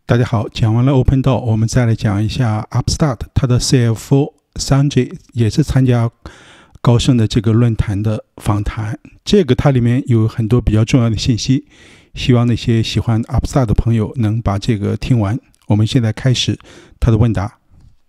大家好，讲完了 OpenDAO， 我们再来讲一下 Upstart， 它的 CFO Sanjay 也是参加高盛的这个论坛的访谈。这个它里面有很多比较重要的信息，希望那些喜欢 Upstart 的朋友能把这个听完。我们现在开始他的问答。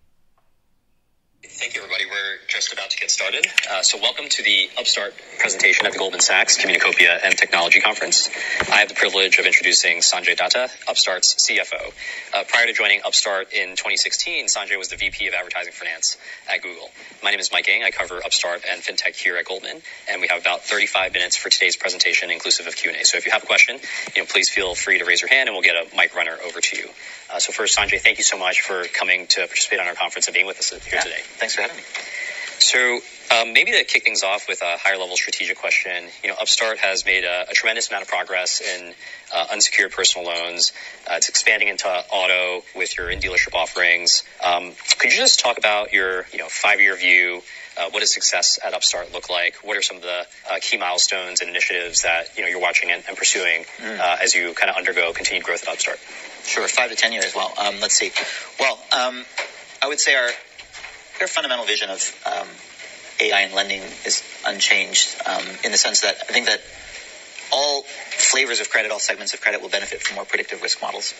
Thank you, everybody. We're just about to get started. So welcome to the Upstart presentation at the Goldman Sachs Communacopia and Technology Conference. I have the privilege of introducing Sanjay Datta, Upstart's CFO. Prior to joining Upstart in 2016, Sanjay was the VP of Advertising Finance at Google. My name is Mike Ng. I cover Upstart and FinTech here at Goldman, and we have about 35 minutes for today's presentation, inclusive of Q&A. So if you have a question, please feel free to raise your hand, and we'll get a mic runner over to you. So first, Sanjay, thank you so much for coming to participate on our conference and being with us here today. Thanks for having me. So maybe to kick things off with a higher-level strategic question, Upstart has made a tremendous amount of progress in unsecured personal loans. It's expanding into auto with your in-dealership offerings. Could you just talk about your 5-year view? What does success at Upstart look like? What are some of the key milestones and initiatives that you're watching and pursuing as you kind of undergo continued growth at Upstart? Sure, 5 to 10 years. Well, let's see. Well, I would say our fundamental vision of AI and lending is unchanged in the sense that I think that all flavors of credit, all segments of credit will benefit from more predictive risk models.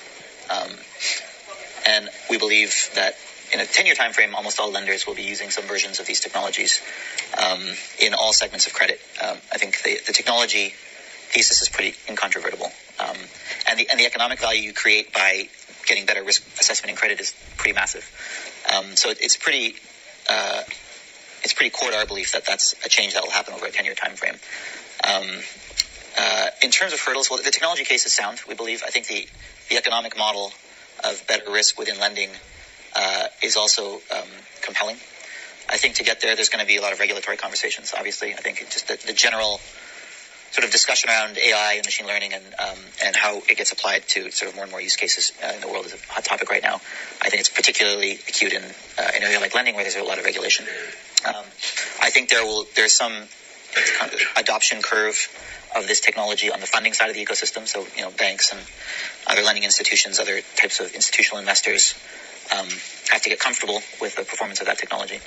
And we believe that in a 10-year time frame, almost all lenders will be using some versions of these technologies in all segments of credit. I think the technology thesis is pretty incontrovertible. And the economic value you create by getting better risk assessment in credit is pretty massive. So it's pretty core to our belief that that's a change that will happen over a 10-year time frame. In terms of hurdles, well, the technology case is sound, we believe. I think the economic model of better risk within lending is also compelling. I think to get there, there's going to be a lot of regulatory conversations, obviously. I think just the general sort of discussion around AI and machine learning and how it gets applied to sort of more and more use cases in the world is a hot topic right now. I think it's particularly acute in an area like lending where there's a lot of regulation. I think there's some kind of adoption curve of this technology on the funding side of the ecosystem. So, banks and other lending institutions, other types of institutional investors have to get comfortable with the performance of that technology.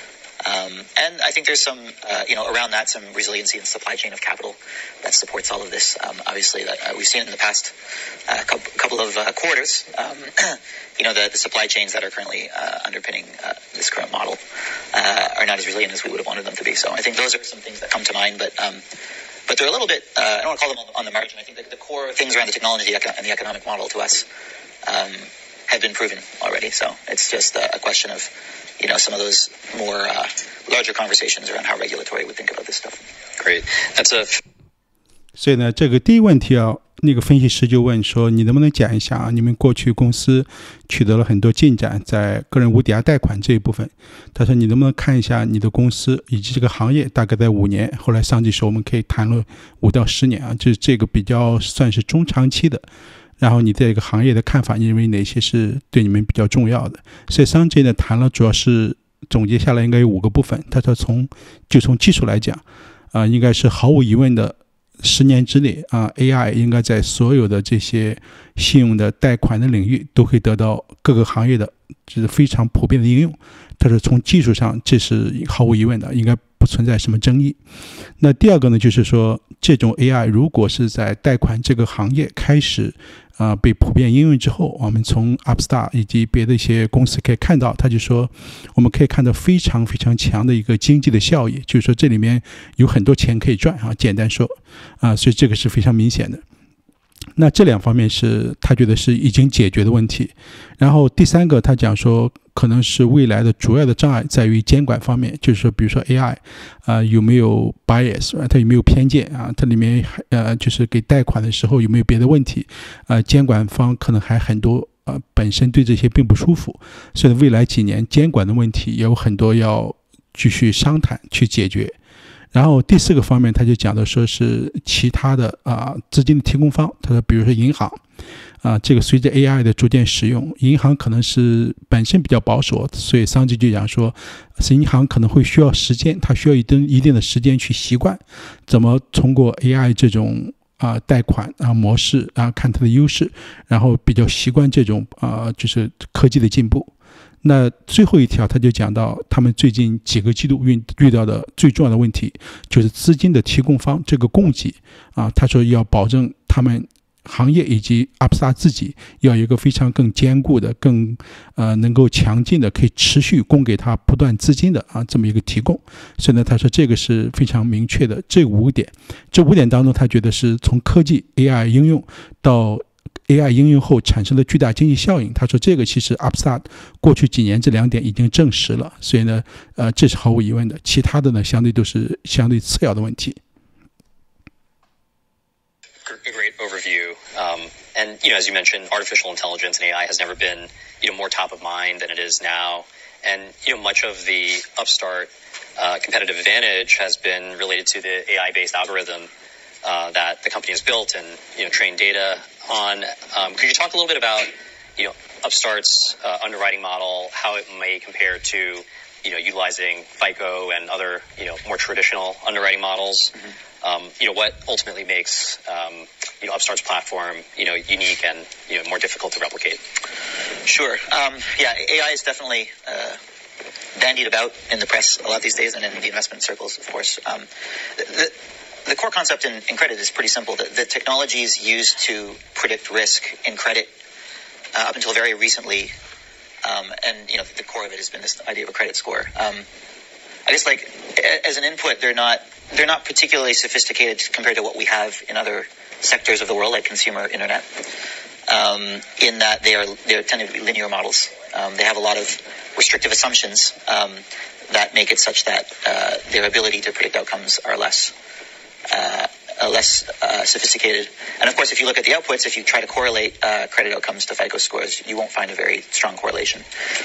And I think there's some, around that, some resiliency in the supply chain of capital that supports all of this. Obviously, that we've seen it in the past couple of quarters. The supply chains that are currently underpinning this current model are not as resilient as we would have wanted them to be. So I think those are some things that come to mind. But they're a little bit, I don't want to call them on the margin. I think the core things around the technology and the economic model to us have been proven already. So it's just a question of some of those more larger conversations around how regulatory would think about this stuff. Great. That's 所以呢，这个第一问题啊，那个分析师就问说，你能不能讲一下啊，你们过去公司取得了很多进展，在个人无抵押贷款这一部分。他说，你能不能看一下你的公司以及这个行业大概在5年，后来上级说我们可以谈论5到10年啊，就是这个比较算是中长期的。然后你对这个行业的看法，你认为哪些是对你们比较重要的？所以Sanjay呢谈了，主要是总结下来应该有5个部分。他说从技术来讲，应该是毫无疑问的，10年之内AI 应该在所有的这些信用的贷款的领域都会得到各个行业的就是非常普遍的应用。他说从技术上这是毫无疑问的，应该不存在什么争议。那第二个呢，就是说这种 AI 如果是在贷款这个行业开始被普遍应用之后，我们从 Upstart 以及别的一些公司可以看到，他就说我们可以看到非常非常强的一个经济的效益，就是说这里面有很多钱可以赚简单说所以这个是非常明显的。那这2方面是他觉得是已经解决的问题。然后第3个他讲说可能是未来的主要的障碍在于监管方面，就是说比如说 AI 有没有 bias， 它有没有偏见它里面就是给贷款的时候有没有别的问题监管方可能还很多本身对这些并不舒服，所以未来几年监管的问题也有很多要继续商谈去解决。然后第4个方面他就讲的说是其他的资金的提供方，他说比如说银行这个随着 AI 的逐渐使用，银行可能是本身比较保守，所以Sanjay就讲说是银行可能会需要时间，它需要一定的时间去习惯怎么通过 AI 这种贷款模式看它的优势，然后比较习惯这种就是科技的进步。那最后一条他就讲到他们最近几个季度遇到的最重要的问题就是资金的提供方这个供给他说要保证他们行业以及 Upstart 自己要有一个非常更坚固的更能够强劲的可以持续供给他不断资金的这么一个提供。所以呢他说这个是非常明确的。这5点当中他觉得是从科技 AI 应用到AI 应用后产生的巨大经济效应，他说这个其实 Upstart 过去几年这2点已经证实了，所以呢这是毫无疑问的，其他的呢相对都是相对次要的问题。 Great overview. And, as you mentioned, artificial intelligence and AI has never been, more top of mind than it is now. And, much of the Upstart competitive advantage has been related to the AI-based algorithm that the company has built and, trained data on. Could you talk a little bit about, Upstart's underwriting model, how it may compare to, utilizing FICO and other, more traditional underwriting models? What ultimately makes, Upstart's platform, unique and, more difficult to replicate? Sure. AI is definitely bandied about in the press a lot these days and in the investment circles, of course. The core concept in credit is pretty simple. The technologies used to predict risk in credit up until very recently, and the core of it has been this idea of a credit score. I guess as an input, they're not particularly sophisticated compared to what we have in other sectors of the world, like consumer internet, in that they're tending to be linear models. They have a lot of restrictive assumptions that make it such that their ability to predict outcomes are less sophisticated. And of course, if you look at the outputs, if you try to correlate credit outcomes to FICO scores, you won't find a very strong correlation.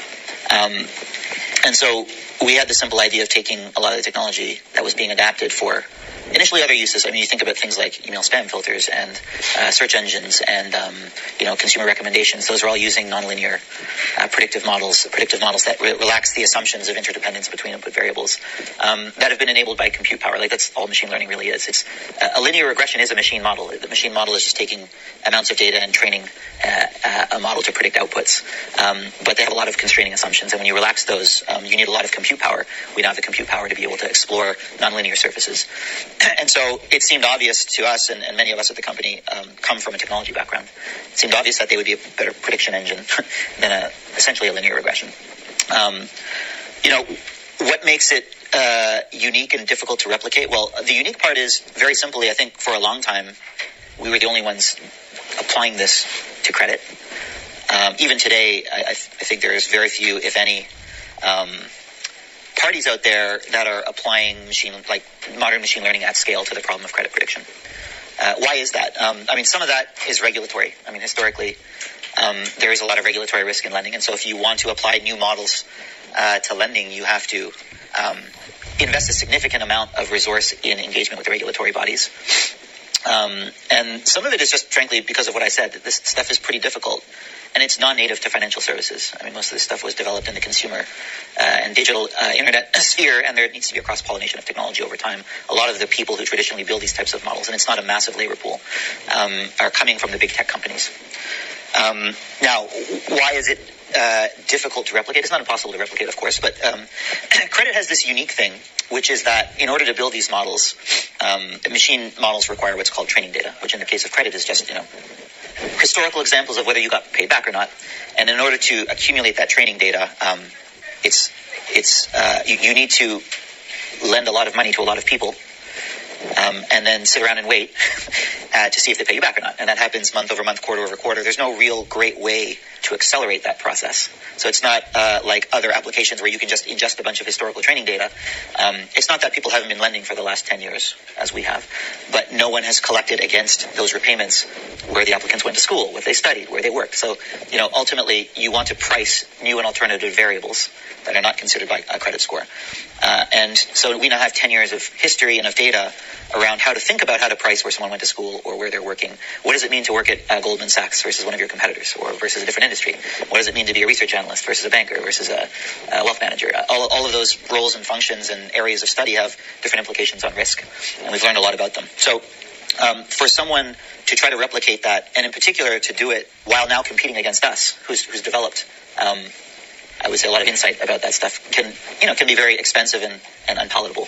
And so we had the simple idea of taking a lot of the technology that was being adapted for initially other uses. I mean, you think about things like email spam filters and search engines and, consumer recommendations. Those are all using nonlinear predictive models that relax the assumptions of interdependence between input variables that have been enabled by compute power. That's all machine learning really is. It's a linear regression is a machine model. The machine model is just taking amounts of data and training a model to predict outputs. But they have a lot of constraining assumptions. And when you relax those, you need a lot of compute power. We now have the compute power to be able to explore nonlinear surfaces. And so it seemed obvious to us, and many of us at the company come from a technology background, it seemed obvious that they would be a better prediction engine than essentially a linear regression. What makes it unique and difficult to replicate? Well, the unique part is, very simply, I think for a long time, we were the only ones applying this to credit. Even today, I think there's very few, if any, parties out there that are applying modern machine learning at scale to the problem of credit prediction. Why is that? Some of that is regulatory. Historically, there is a lot of regulatory risk in lending. And so if you want to apply new models to lending, you have to invest a significant amount of resource in engagement with the regulatory bodies. And some of it is just, frankly, because of what I said, that this stuff is pretty difficult. And it's non-native to financial services. Most of this stuff was developed in the consumer and digital internet sphere, and there needs to be a cross-pollination of technology over time. A lot of the people who traditionally build these types of models, and it's not a massive labor pool, are coming from the big tech companies. Now, why is it difficult to replicate? It's not impossible to replicate, of course, but credit has this unique thing, which is that in order to build these models, machine models require what's called training data, which in the case of credit is just, historical examples of whether you got paid back or not. And in order to accumulate that training data, you need to lend a lot of money to a lot of people, and then sit around and wait to see if they pay you back or not. And that happens month over month, quarter over quarter. There's no real great way to accelerate that process. So it's not like other applications where you can just ingest a bunch of historical training data. It's not that people haven't been lending for the last 10 years, as we have, but no one has collected against those repayments where the applicants went to school, what they studied, where they worked. So, ultimately, you want to price new and alternative variables that are not considered by a credit score. And so we now have 10 years of history and of data around how to think about how to price where someone went to school or where they're working. What does it mean to work at Goldman Sachs versus one of your competitors or versus a different industry? What does it mean to be a research analyst versus a banker versus a wealth manager? All of those roles and functions and areas of study have different implications on risk, and we've learned a lot about them. So For someone to try to replicate that, and in particular to do it while now competing against us, who's developed, I would say a lot of insight about that stuff, can be very expensive and unpalatable.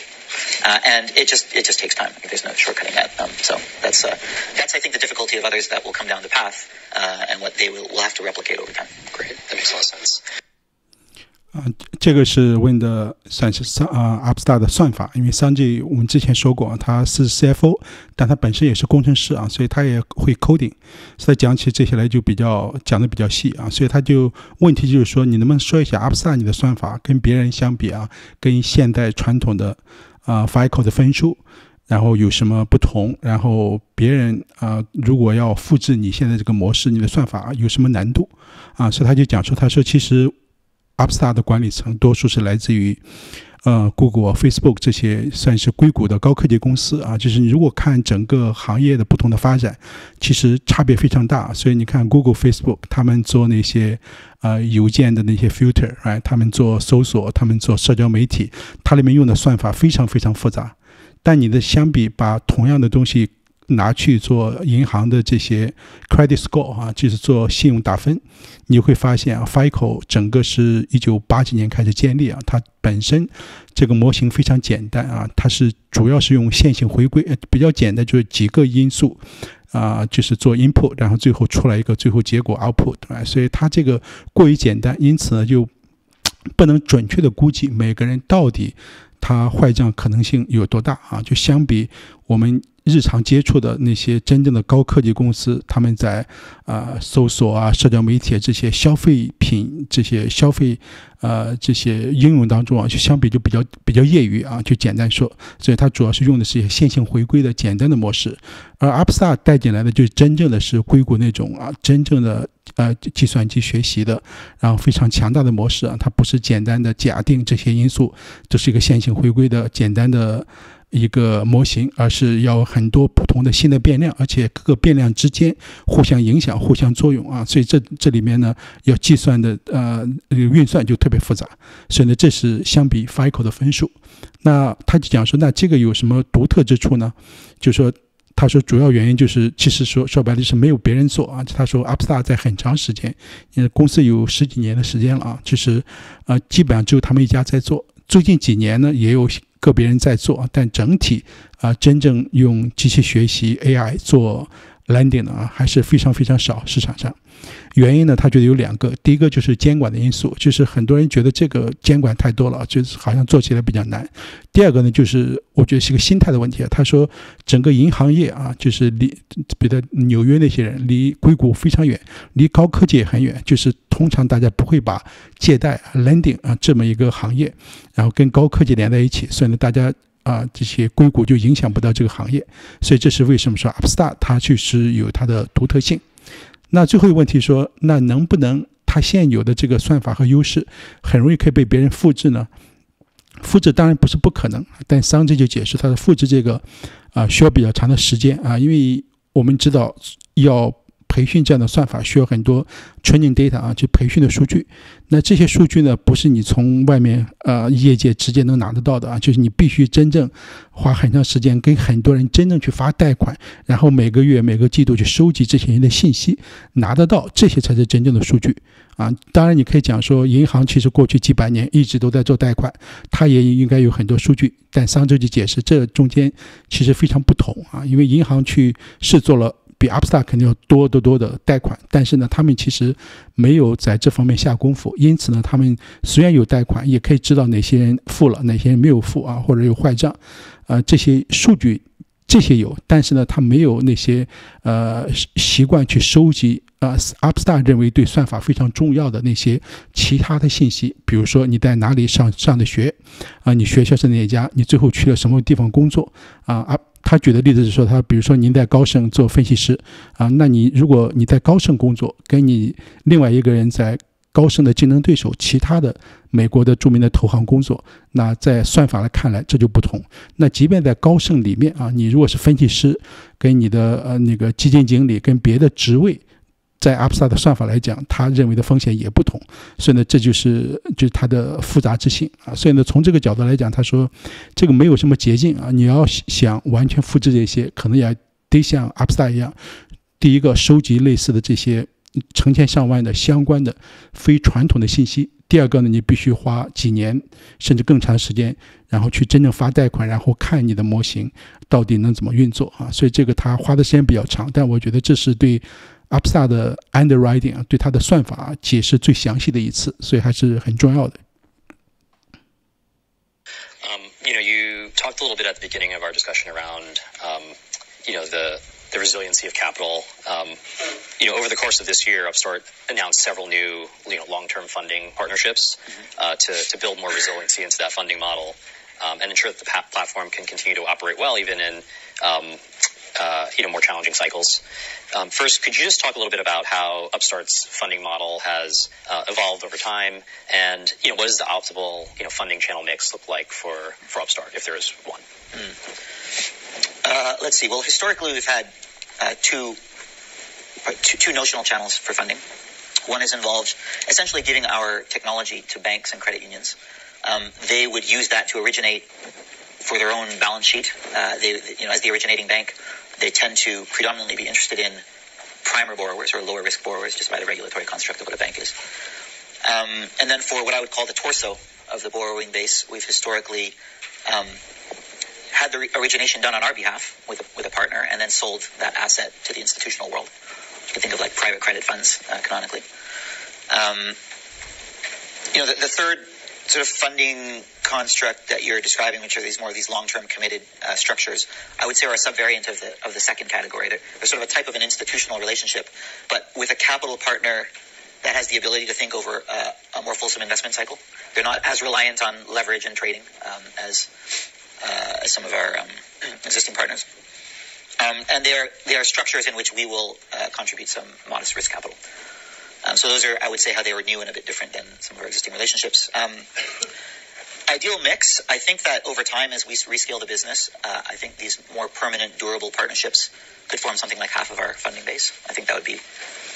And it just takes time. There's no shortcutting that. So that's I think the difficulty of others that will come down the path, and what they will have to replicate over time. Great, that makes a lot of sense. 这个是问的算是Upstart 的算法，因为Sanjay我们之前说过，他是 CFO， 但他本身也是工程师啊，所以他也会 coding， 所以讲起这些来就讲的比较细啊，所以他就问题就是说，你能不能说一下 Upstart 你的算法跟别人相比啊，跟现代传统的FICO 的分数，然后有什么不同？然后别人如果要复制你现在这个模式，你的算法有什么难度啊？所以他就讲说，他说其实Upstart 的管理层多数是来自于Google、Facebook 这些算是硅谷的高科技公司啊，就是你如果看整个行业的不同的发展，其实差别非常大。所以你看 Google、Facebook 他们做那些邮件的那些 filter， 他们做搜索，他们做社交媒体，它里面用的算法非常非常复杂。但你的相比把同样的东西拿去做银行的这些 credit score 啊，就是做信用打分，你会发现FICO 整个是1980几年开始建立啊，它本身这个模型非常简单啊，它是主要是用线性回归，比较简单，就是几个因素就是做 input， 然后最后出来一个最后结果 output， 所以它这个过于简单，因此呢就不能准确的估计每个人到底他坏账可能性有多大啊？就相比我们日常接触的那些真正的高科技公司，他们在搜索社交媒体这些消费品、这些消费这些应用当中就相比就比较业余啊，就简单说，所以它主要是用的是线性回归的简单的模式，而 Upstart 带进来的就真正的是硅谷那种真正的计算机学习的，然后非常强大的模式它不是简单的假定这些因素，这是一个线性回归的简单的一个模型，而是要很多不同的新的变量，而且各个变量之间互相影响、互相作用所以这里面呢要计算的运算就特别复杂，所以呢这是相比 FICO 的分数。那他就讲说，那这个有什么独特之处呢？就说他说主要原因就是其实说白了是没有别人做他说 Upstart 在很长时间，公司有10几年的时间了就是基本上只有他们一家在做，最近几年呢也有个别人在做，但整体真正用机器学习 AI 做 landing 还是非常非常少市场上。原因呢他觉得有2个，第一个就是监管的因素，就是很多人觉得这个监管太多了，就是好像做起来比较难。第二个呢就是我觉得是个心态的问题他说整个银行业就是比如纽约那些人离硅谷非常远，离高科技也很远，就是通常大家不会把借贷 lending 这么一个行业然后跟高科技连在一起，所以呢大家这些硅谷就影响不到这个行业，所以这是为什么说 Upstart 它确实有它的独特性。那最后一个问题说，那能不能它现有的这个算法和优势很容易可以被别人复制呢？复制当然不是不可能，但Sanjay就解释它的复制这个需要比较长的时间因为我们知道要培训这样的算法需要很多 training data 就培训的数据，那这些数据呢不是你从外面业界直接能拿得到的就是你必须真正花很长时间跟很多人真正去发贷款，然后每个月每个季度去收集这些人的信息，拿得到这些才是真正的数据当然你可以讲说银行其实过去几百年一直都在做贷款，它也应该有很多数据，但Sanjay就解释这中间其实非常不同因为银行是做了比 Upstart 肯定要多的贷款，但是呢他们其实没有在这方面下功夫，因此呢他们虽然有贷款也可以知道哪些人付了哪些人没有付或者有坏账这些数据这些有，但是呢他没有那些习惯去收集Upstart 认为对算法非常重要的那些其他的信息，比如说你在哪里上的学你学校是哪家，你最后去了什么地方工作他举的例子是说，比如说您在高盛做分析师那如果你在高盛工作，跟你另外一个人在高盛的竞争对手其他的美国的著名的投行工作，那在算法来看来这就不同。那即便在高盛里面你如果是分析师，跟你的那个基金经理跟别的职位，在 Upstart 的算法来讲，他认为的风险也不同，所以呢，这就是它的复杂之性所以呢，从这个角度来讲，他说这个没有什么捷径你要想完全复制这些，可能也得像 Upstart 一样，第一个收集类似的这些成千上万的相关的非传统的信息，第二个呢，你必须花几年甚至更长时间，然后去真正发贷款，然后看你的模型到底能怎么运作啊。所以这个他花的时间比较长，但我觉得这是对 Upstart 的 underwriting 啊，对它的算法解释最详细的一次，所以还是很重要的。 You talked a little bit at the beginning of our discussion around, the resiliency of capital. Over the course of this year, Upstart announced several new, long-term funding partnerships to build more resiliency into that funding model and ensure that the platform can continue to operate well even in more challenging cycles. First, could you just talk a little bit about how Upstart's funding model has evolved over time, and what does the optimal funding channel mix look like for Upstart, if there is one? Let's see. Well, historically, we've had two notional channels for funding. One is involved essentially giving our technology to banks and credit unions. They would use that to originate for their own balance sheet. As the originating bank, they tend to predominantly be interested in primer borrowers or lower risk borrowers just by the regulatory construct of what a bank is. And then for what I would call the torso of the borrowing base, we've historically had the origination done on our behalf with a partner and then sold that asset to the institutional world. You can think of like private credit funds canonically. The third sort of funding construct that you're describing, which are these long-term committed structures, I would say are a subvariant of the second category. They're sort of a type of an institutional relationship, but with a capital partner that has the ability to think over a more fulsome investment cycle. They're not as reliant on leverage and trading as some of our existing partners. And they are structures in which we will contribute some modest risk capital. So those are, I would say, how they were new and a bit different than some of our existing relationships. Ideal mix, I think that over time, as we rescale the business, I think these more permanent, durable partnerships could form something like half of our funding base. I think that would be,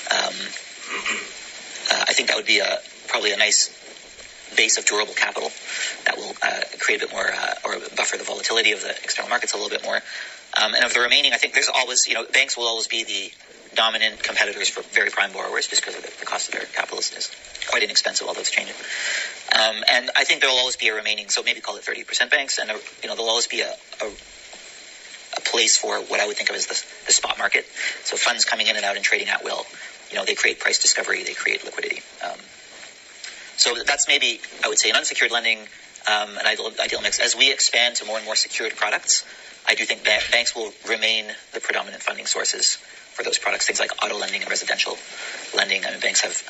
probably a nice base of durable capital that will create a bit more or buffer the volatility of the external markets a little bit more. And of the remaining, I think there's always, banks will always be the dominant competitors for very prime borrowers just because of the cost of their capital is quite inexpensive, although it's changing. And I think there will always be a remaining, so maybe call it 30% banks, and there'll always be a place for what I would think of as the spot market. So funds coming in and out and trading at will. They create price discovery, they create liquidity. So that's maybe, I would say, an unsecured lending, an ideal mix. As we expand to more and more secured products, I do think banks will remain the predominant funding sources for those products, things like auto lending and residential lending. I mean, banks have,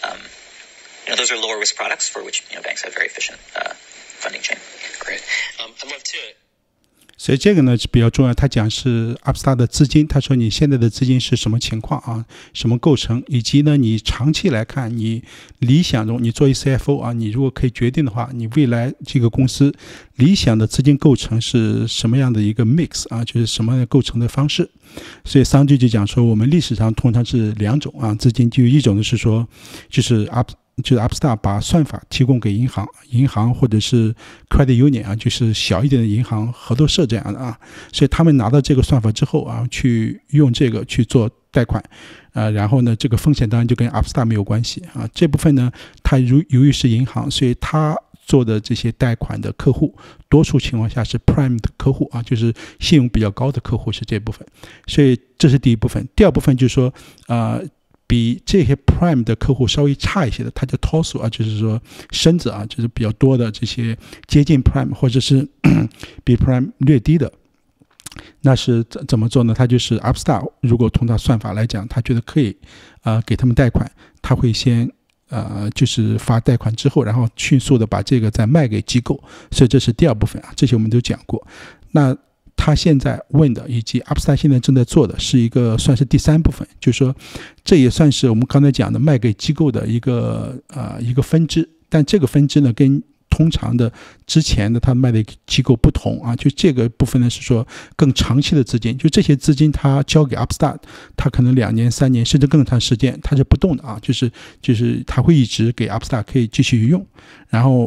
those are lower risk products for which, banks have very efficient funding chain. Great. I'd love to. 所以这个呢是比较重要，他讲是 Upstart 的资金，他说你现在的资金是什么情况啊，什么构成，以及呢你长期来看，你理想中你作为 CFO 啊，你如果可以决定的话，你未来这个公司理想的资金构成是什么样的一个 mix 啊，就是什么样的构成的方式。所以桑吉就讲说，我们历史上通常是两种啊资金，就一种是说就是 Upstart 把算法提供给银行或者是 credit union 啊，就是小一点的银行合作社这样的啊，所以他们拿到这个算法之后啊，去用这个去做贷款，然后呢，这个风险当然就跟 Upstart 没有关系啊。这部分呢，它由于是银行，所以它做的这些贷款的客户，多数情况下是 prime 的客户啊，就是信用比较高的客户是这部分。所以这是第一部分。第二部分就是说，比这些 prime 的客户稍微差一些的，它叫 torso 啊，就是说身子啊，就是比较多的这些接近 prime 或者是比 prime 略低的，那是怎么做呢？它就是 Upstart 如果从它算法来讲，他觉得可以给他们贷款，他会先就是发贷款之后，然后迅速的把这个再卖给机构，所以这是第二部分啊，这些我们都讲过。那他现在问的以及 Upstart 现在正在做的是一个算是第三部分，就是说这也算是我们刚才讲的卖给机构的一个分支，但这个分支呢跟通常的之前的他卖的机构不同啊，就这个部分呢是说更长期的资金，就这些资金他交给 Upstart， 他可能2年3年甚至更长时间他是不动的啊，就是他会一直给 Upstart 可以继续用，然后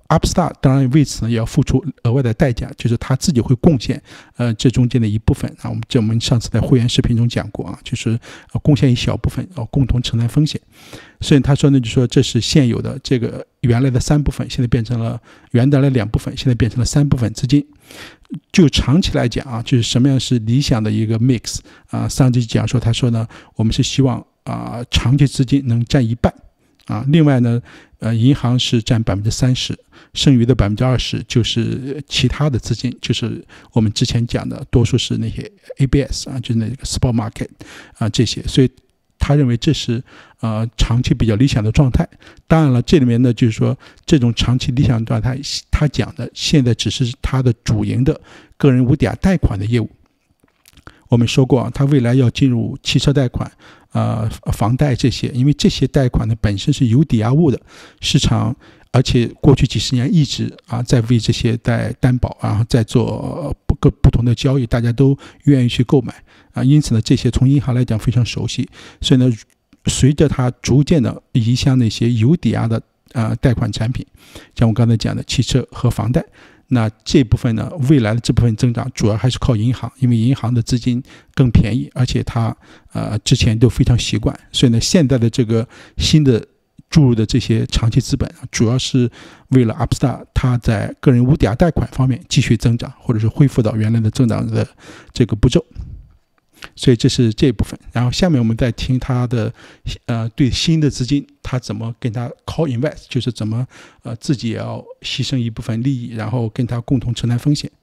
Upstart 当然为此呢也要付出额外的代价，就是他自己会贡献这中间的一部分啊。我们上次在会员视频中讲过啊，就是贡献一小部分，共同承担风险。所以他说呢，就说这是现有的这个原来的3部分，现在变成了原来的2部分，现在变成了3部分资金。就长期来讲啊，就是什么样是理想的一个 mix 啊？上集讲说，他说呢，我们是希望长期资金能占1半啊，另外呢，银行是占30%，剩余的20%就是其他的资金，就是我们之前讲的，多数是那些 ABS 啊，就是那个 spot market 啊这些，所以他认为这是长期比较理想的状态。当然了，这里面呢就是说这种长期理想状态，他讲的现在只是他的主营的个人无抵押贷款的业务。我们说过啊，他未来要进入汽车贷款、房贷这些，因为这些贷款呢本身是有抵押物的市场，而且过去几十年一直在为这些在担保，然后在做不同的交易，大家都愿意去购买因此呢，这些从银行来讲非常熟悉。所以呢，随着它逐渐的移向那些有抵押的贷款产品，像我刚才讲的汽车和房贷。那这部分呢，未来的这部分增长主要还是靠银行，因为银行的资金更便宜，而且它之前都非常习惯，所以呢，现在的这个新的注入的这些长期资本，主要是为了 Upstart 它在个人无抵押贷款方面继续增长，或者是恢复到原来的增长的这个步骤。所以这是这一部分，然后下面我们再听他的对新的资金他怎么跟他 co-invest， 就是怎么自己也要牺牲一部分利益，然后跟他共同承担风险。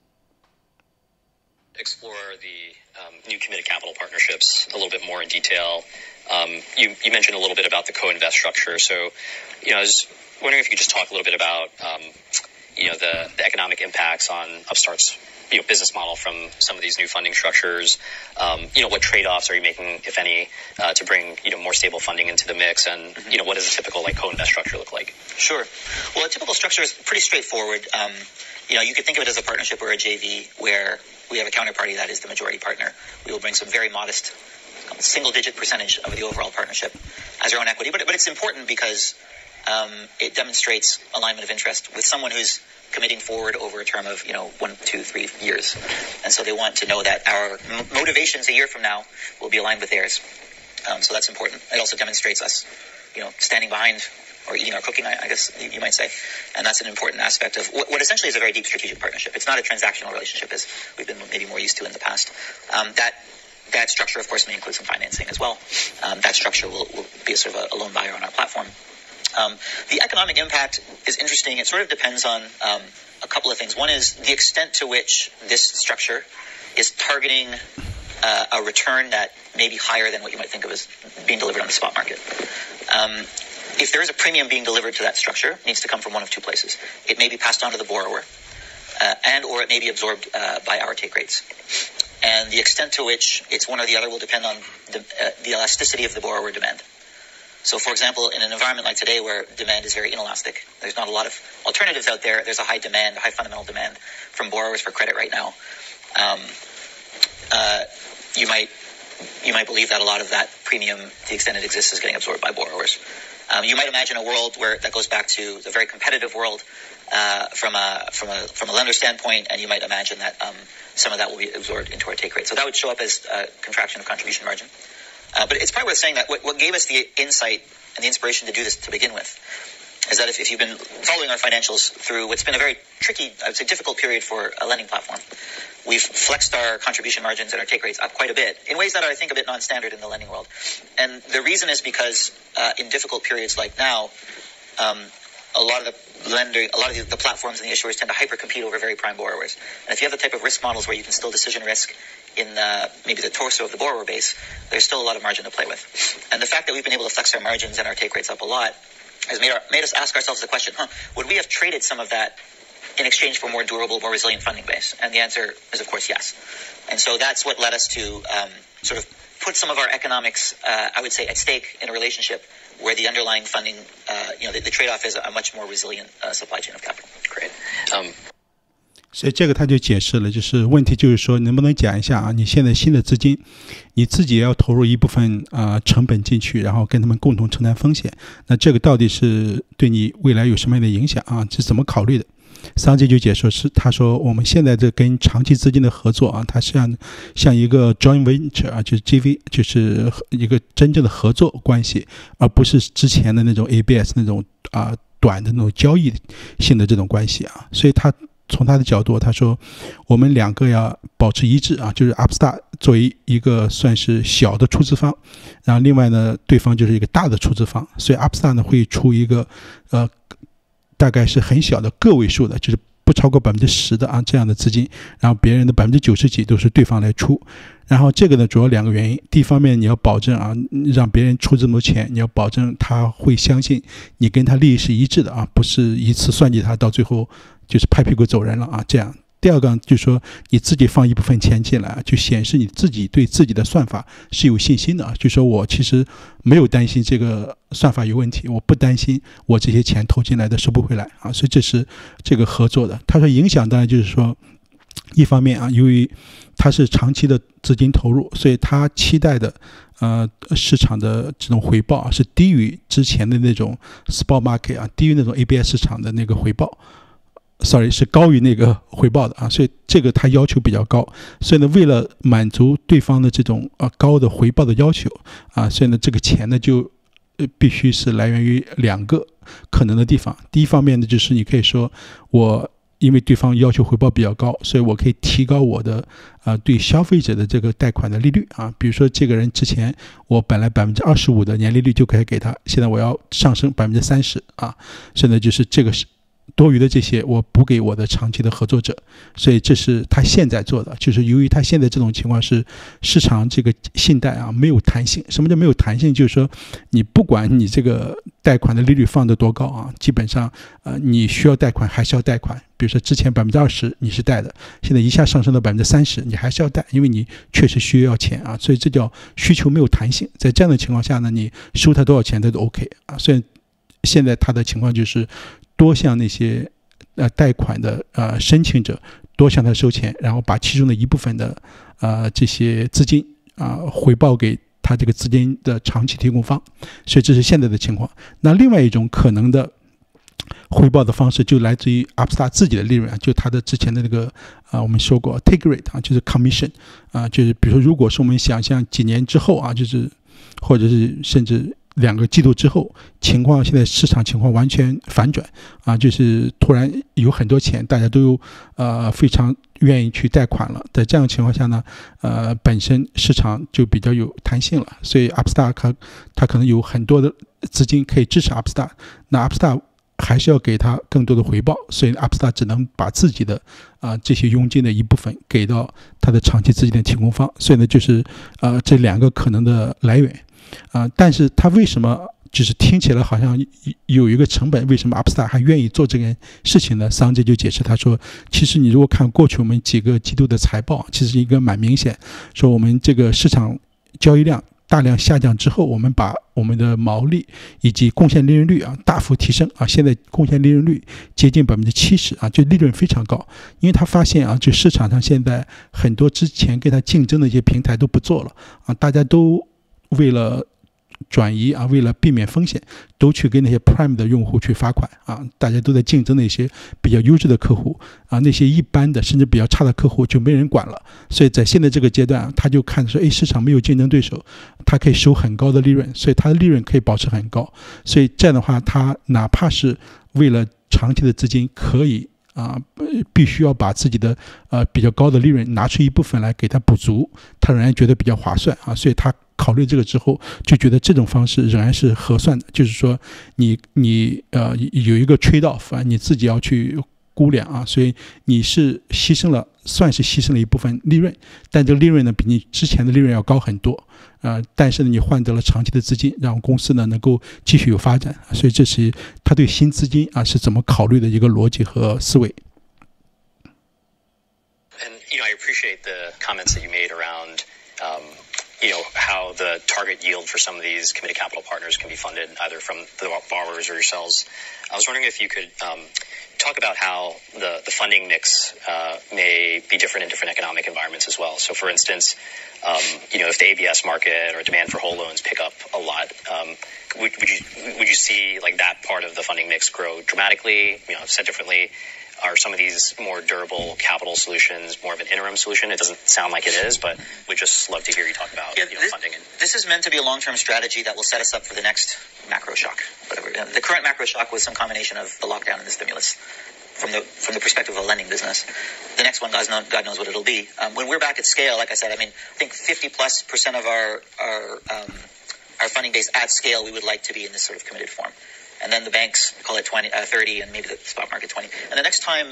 Explore the new committed capital partnerships a little bit more in detail. You mentioned a little bit about the co-invest structure, so I was wondering if you could just talk a little bit about the economic impacts on Upstart's business model from some of these new funding structures. What trade-offs are you making, if any, to bring more stable funding into the mix, and what does a typical co-invest structure look like? Sure. Well, a typical structure is pretty straightforward. You could think of it as a partnership or a JV where we have a counterparty that is the majority partner. We will bring some very modest single-digit percentage of the overall partnership as our own equity, but it's important because it demonstrates alignment of interest with someone who's committing forward over a term of 1, 2, 3 years, and so they want to know that our motivations a year from now will be aligned with theirs. So that's important. It also demonstrates us standing behind or eating our cooking, I guess you might say, and that's an important aspect of what essentially is a very deep strategic partnership. It's not a transactional relationship as we've been maybe more used to in the past. That structure, of course, may include some financing as well. That structure will be a sort of a loan buyer on our platform. The economic impact is interesting. It sort of depends on a couple of things. One is the extent to which this structure is targeting a return that may be higher than what you might think of as being delivered on the spot market. If there is a premium being delivered to that structure, it needs to come from one of two places. It may be passed on to the borrower, and or it may be absorbed by our take rates. And the extent to which it's one or the other will depend on the elasticity of the borrower demand. So, for example, in an environment like today where demand is very inelastic, there's not a lot of alternatives out there. There's a high demand, a high fundamental demand from borrowers for credit right now. You might believe that a lot of that premium, to the extent it exists, is getting absorbed by borrowers. You might imagine a world where that goes back to the very competitive world from a lender standpoint, and you might imagine that some of that will be absorbed into our take rate. So that would show up as a contraction of contribution margin. But it's probably worth saying that what gave us the insight and the inspiration to do this to begin with is that if you've been following our financials through what's been a very tricky, I would say difficult period for a lending platform, we've flexed our contribution margins and our take rates up quite a bit in ways that are, I think, a bit non-standard in the lending world. And the reason is because in difficult periods like now, a lot of the platforms and the issuers tend to hyper-compete over very prime borrowers. And if you have the type of risk models where you can still decision risk in maybe the torso of the borrower base, there's still a lot of margin to play with. And the fact that we've been able to flex our margins and our take rates up a lot has made us ask ourselves the question, would we have traded some of that in exchange for more durable, more resilient funding base? And the answer is, of course, yes. And so that's what led us to sort of put some of our economics, I would say, at stake in a relationship where the underlying funding, the trade-off is a much more resilient supply chain of capital. Great. 所以这个他就解释了，就是问题就是说，能不能讲一下啊？你现在新的资金，你自己也要投入一部分成本进去，然后跟他们共同承担风险。那这个到底是对你未来有什么样的影响啊？是怎么考虑的？桑吉就解说是，他说我们现在这跟长期资金的合作啊，它是像一个 joint venture 啊，就是 JV， 就是一个真正的合作关系，而不是之前的那种 ABS 那种短的那种交易性的这种关系啊。所以他从他的角度，他说我们两个要保持一致啊，就是 Upstart 作为一个算是小的出资方，然后另外呢，对方就是一个大的出资方，所以 Upstart 呢会出一个大概是很小的个位数的，就是不超过10%的这样的资金，然后别人的90%几都是对方来出。然后这个呢主要2个原因，第一方面你要保证让别人出这么多钱，你要保证他会相信你跟他利益是一致的不是一次算计他到最后就是拍屁股走人了这样。第二个就是说你自己放一部分钱进来，就显示你自己对自己的算法是有信心的就说我其实没有担心这个算法有问题，我不担心我这些钱投进来的收不回来所以这是这个合作的。他说影响当然就是说，一方面由于它是长期的资金投入，所以他期待的市场的这种回报是低于之前的那种 spot market 低于那种 ABS 市场的那个回报。是高于那个回报的所以这个他要求比较高，所以呢，为了满足对方的这种高的回报的要求所以呢，这个钱呢就必须是来源于2个可能的地方。第一方面呢，就是你可以说我因为对方要求回报比较高，所以我可以提高我的对消费者的这个贷款的利率比如说这个人之前我本来25%的年利率就可以给他，现在我要上升30%现在就是这个是多余的这些我补给我的长期的合作者，所以这是他现在做的。就是由于他现在这种情况是市场这个信贷没有弹性。什么叫没有弹性？就是说你不管你这个贷款的利率放得多高基本上你需要贷款还是要贷款。比如说之前20%你是贷的，现在一下上升到30%，你还是要贷，因为你确实需要钱所以这叫需求没有弹性。在这样的情况下呢，你收他多少钱他都 OK 所以现在他的情况就是多向那些贷款的申请者多向他收钱，然后把其中的一部分的这些资金回报给他这个资金的长期提供方，所以这是现在的情况。那另外一种可能的回报的方式就来自于 Upstart 自己的利润就他的之前的那个我们说过 take rate 就是 commission 就是比如说如果是我们想象几年之后就是或者是甚至2个季度之后，现在市场情况完全反转就是突然有很多钱，大家都非常愿意去贷款了。在这样的情况下呢，本身市场就比较有弹性了，所以 Upstart 它可能有很多的资金可以支持 Upstart， 那 Upstart 还是要给他更多的回报，所以 Upstart 只能把自己的这些佣金的一部分给到他的长期资金的提供方，所以呢，就是这2个可能的来源。但是他为什么就是听起来好像有一个成本，为什么 Upstart 还愿意做这件事情呢？桑杰就解释，他说其实你如果看过去我们几个季度的财报，其实一个蛮明显，说我们这个市场交易量大量下降之后，我们把我们的毛利以及贡献利润率大幅提升现在贡献利润率接近70%就利润非常高。因为他发现就市场上现在很多之前跟他竞争的一些平台都不做了大家都为了转移为了避免风险，都去跟那些 Prime 的用户去发款大家都在竞争那些比较优质的客户那些一般的甚至比较差的客户就没人管了。所以在现在这个阶段他就看说市场没有竞争对手，他可以收很高的利润，所以他的利润可以保持很高。所以这样的话，他哪怕是为了长期的资金可以必须要把自己的比较高的利润拿出一部分来给他补足，他仍然觉得比较划算所以他考虑这个之后就觉得这种方式仍然是合算的。就是说你有一个 trade off 你自己要去估量所以你是算是牺牲了一部分利润，但这个利润呢比你之前的利润要高很多但是呢你换得了长期的资金，让公司呢能够继续有发展所以这是他对新资金是怎么考虑的一个逻辑和思维。 And I appreciate the comments that you made around how the target yield for some of these committed capital partners can be funded either from the borrowers or yourselves. I was wondering if you could talk about how the funding mix may be different in different economic environments as well. So, for instance, if the ABS market or demand for whole loans pick up a lot, would you see like that part of the funding mix grow dramatically? Said differently, are some of these more durable capital solutions more of an interim solution? It doesn't sound like it is, but we'd just love to hear you talk about funding. This is meant to be a long-term strategy that will set us up for the next macro shock. Whatever. The current macro shock was some combination of the lockdown and the stimulus from the perspective of a lending business. The next one, God knows what it'll be. When we're back at scale, like I said, I think 50+% of our funding base at scale, we would like to be in this sort of committed form. And then the banks call it 30, and maybe the spot market 20. And the next time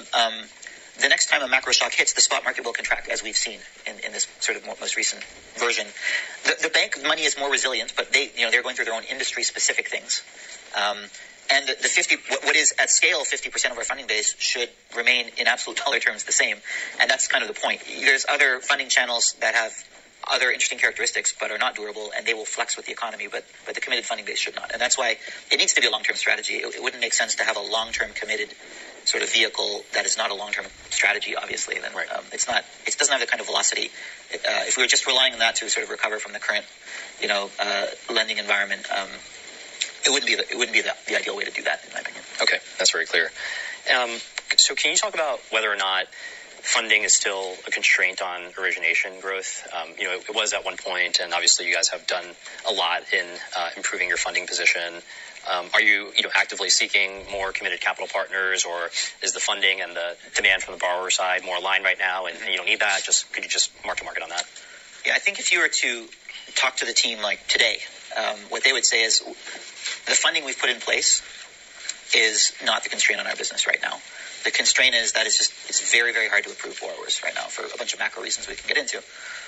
a macro shock hits, the spot market will contract, as we've seen in this sort of most recent version. The bank money is more resilient, but they're going through their own industry-specific things. And what is at scale 50% of our funding base should remain in absolute dollar terms the same. And that's kind of the point. There's other funding channels that have other interesting characteristics but are not durable, and they will flex with the economy, but the committed funding base should not. And that's why it needs to be a long-term strategy. It wouldn't make sense to have a long-term committed sort of vehicle that is not a long-term strategy, obviously. Then right. It doesn't have the kind of velocity. If we were just relying on that to sort of recover from the current lending environment, it wouldn't be the ideal way to do that, in my opinion. Okay, that's very clear. So can you talk about whether or not funding is still a constraint on origination growth? It was at one point, and obviously you guys have done a lot in improving your funding position. Are you actively seeking more committed capital partners, or is the funding and the demand from the borrower side more aligned right now, and you don't need that? Could you just mark to market on that? Yeah, I think if you were to talk to the team like today, what they would say is the funding we've put in place is not the constraint on our business right now. The constraint is that it's very, very hard to approve borrowers right now for a bunch of macro reasons we can get into.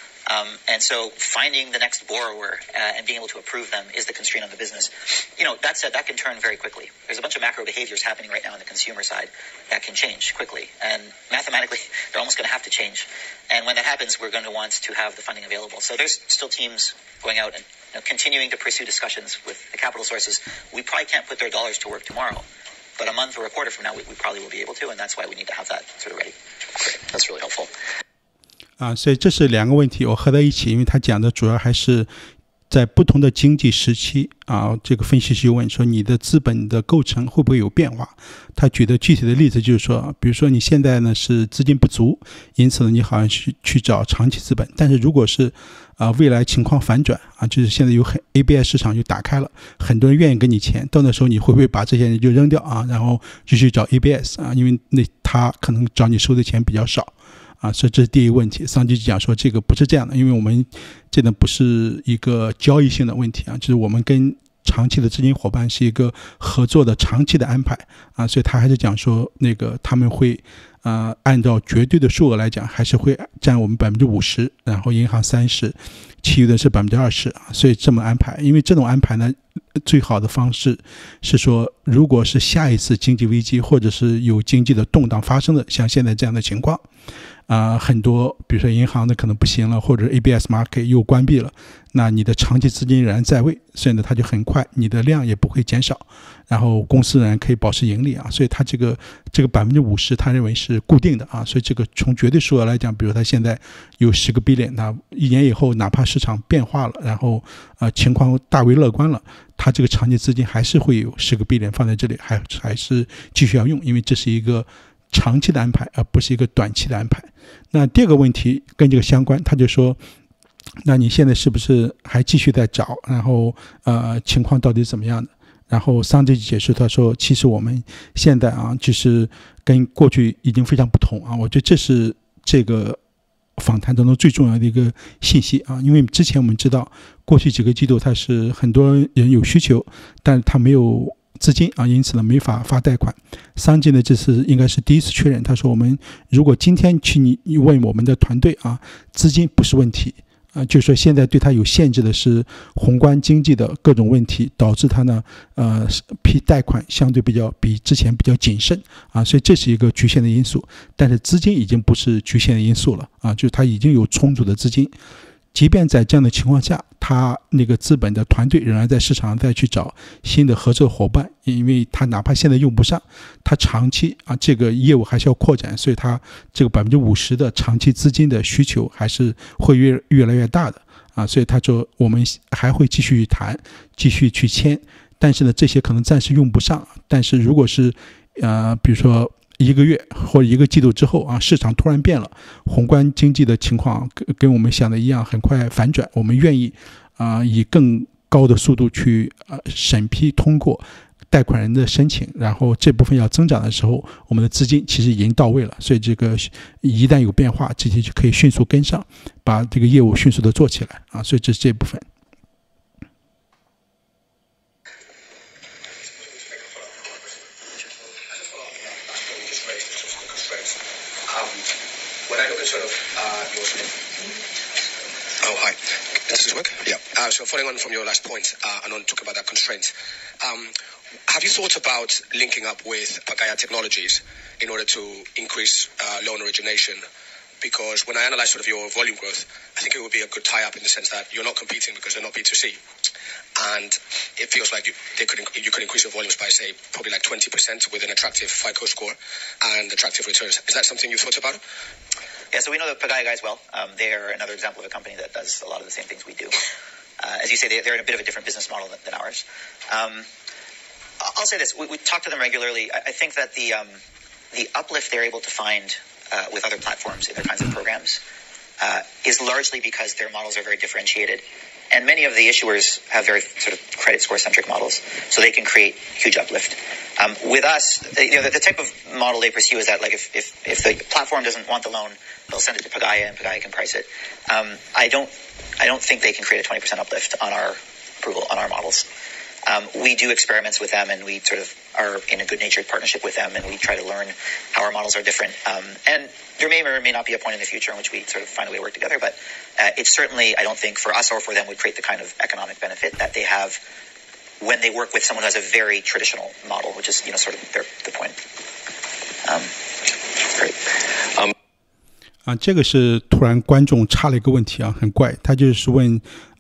And so finding the next borrower and being able to approve them is the constraint on the business. That said, that can turn very quickly. There's a bunch of macro behaviors happening right now on the consumer side that can change quickly. And mathematically, they're almost going to have to change. And when that happens, we're going to want to have the funding available. So there's still teams going out and continuing to pursue discussions with the capital sources. We probably can't put their dollars to work tomorrow, but a month or a quarter from now, we probably will be able to, and that's why we need to have that sort of ready. Great. That's really helpful. 所以这是两个问题，我合在一起，因为他讲的主要还是在不同的经济时期这个分析师问说你的资本的构成会不会有变化。他举的具体的例子就是说，比如说你现在呢是资金不足，因此呢你好像去找长期资本，但是如果是未来情况反转就是现在有ABS 市场就打开了，很多人愿意给你钱，到那时候你会不会把这些人就扔掉然后继续找 ABS 因为他可能找你收的钱比较少所以这是第一个问题。桑吉讲说这个不是这样的，因为我们这呢不是一个交易性的问题就是我们跟长期的资金伙伴是一个合作的长期的安排所以他还是讲说他们会按照绝对的数额来讲还是会占我们 50%， 然后银行 30%， 其余的是 20%所以这么安排。因为这种安排呢最好的方式是说，如果是下一次经济危机或者是有经济的动荡发生的，像现在这样的情况很多比如说银行的可能不行了，或者 ABS market 又关闭了，那你的长期资金仍然在位，所以呢它就很快，你的量也不会减少，然后公司仍然可以保持盈利所以它这个 50% 他认为是固定的所以这个从绝对数额来讲，比如他现在有10个 billion， 那1年以后哪怕市场变化了，然后情况大为乐观了，他这个长期资金还是会有10个 billion 放在这里，还是继续要用，因为这是一个长期的安排而不是一个短期的安排。那第二个问题跟这个相关，他就说那你现在是不是还继续在找，然后情况到底怎么样的。然后桑吉解释他说其实我们现在就是跟过去已经非常不同我觉得这是这个访谈当中最重要的一个信息因为之前我们知道过去几个季度它是很多人有需求，但是他没有资金因此呢没法发贷款。桑吉呢这次应该是第一次确认，他说我们如果今天去你问我们的团队资金不是问题就是说现在对他有限制的是宏观经济的各种问题，导致他呢批贷款相对比之前比较谨慎所以这是一个局限的因素。但是资金已经不是局限的因素了就是他已经有充足的资金。 即便在这样的情况下，他那个资本的团队仍然在市场上再去找新的合作伙伴，因为他哪怕现在用不上，他长期这个业务还是要扩展，所以他这个50%的长期资金的需求还是会越来越大的所以他说我们还会继续谈，继续去签，但是呢，这些可能暂时用不上，但是如果是比如说1个月或者1个季度之后市场突然变了，宏观经济的情况跟我们想的一样，很快反转，我们愿意以更高的速度去审批通过贷款人的申请，然后这部分要增长的时候，我们的资金其实已经到位了，所以这个一旦有变化，这些就可以迅速跟上，把这个业务迅速的做起来所以这是这部分。 So following on from your last point, and on talking about that constraint, have you thought about linking up with Pagaya Technologies in order to increase loan origination? Because when I analyze sort of your volume growth, I think it would be a good tie-up in the sense that you're not competing because they're not B2C. And it feels like you could increase your volumes by, say, probably like 20% with an attractive FICO score and attractive returns. Is that something you thought about? Yeah, so we know the Pagaya guys well. They are another example of a company that does a lot of the same things we do. As you say, they're in a bit of a different business model than ours. I'll say this: we talk to them regularly. I think that the uplift they're able to find with other platforms in their kinds of programs is largely because their models are very differentiated, and many of the issuers have very sort of credit score centric models, so they can create huge uplift. With us, the type of model they pursue is that like if the platform doesn't want the loan, they'll send it to Pagaya and Pagaya can price it. I don't think they can create a 20% uplift on our approval on our models. We do experiments with them, and we sort of are in a good-natured partnership with them, and we try to learn how our models are different. And there may or may not be a point in the future in which we sort of find a way to work together, but it's certainly, I don't think, for us or for them would create the kind of economic benefit that they have when they work with someone who has a very traditional model, which is, sort of the point. Great. 这个是突然观众插了一个问题很怪，他就是问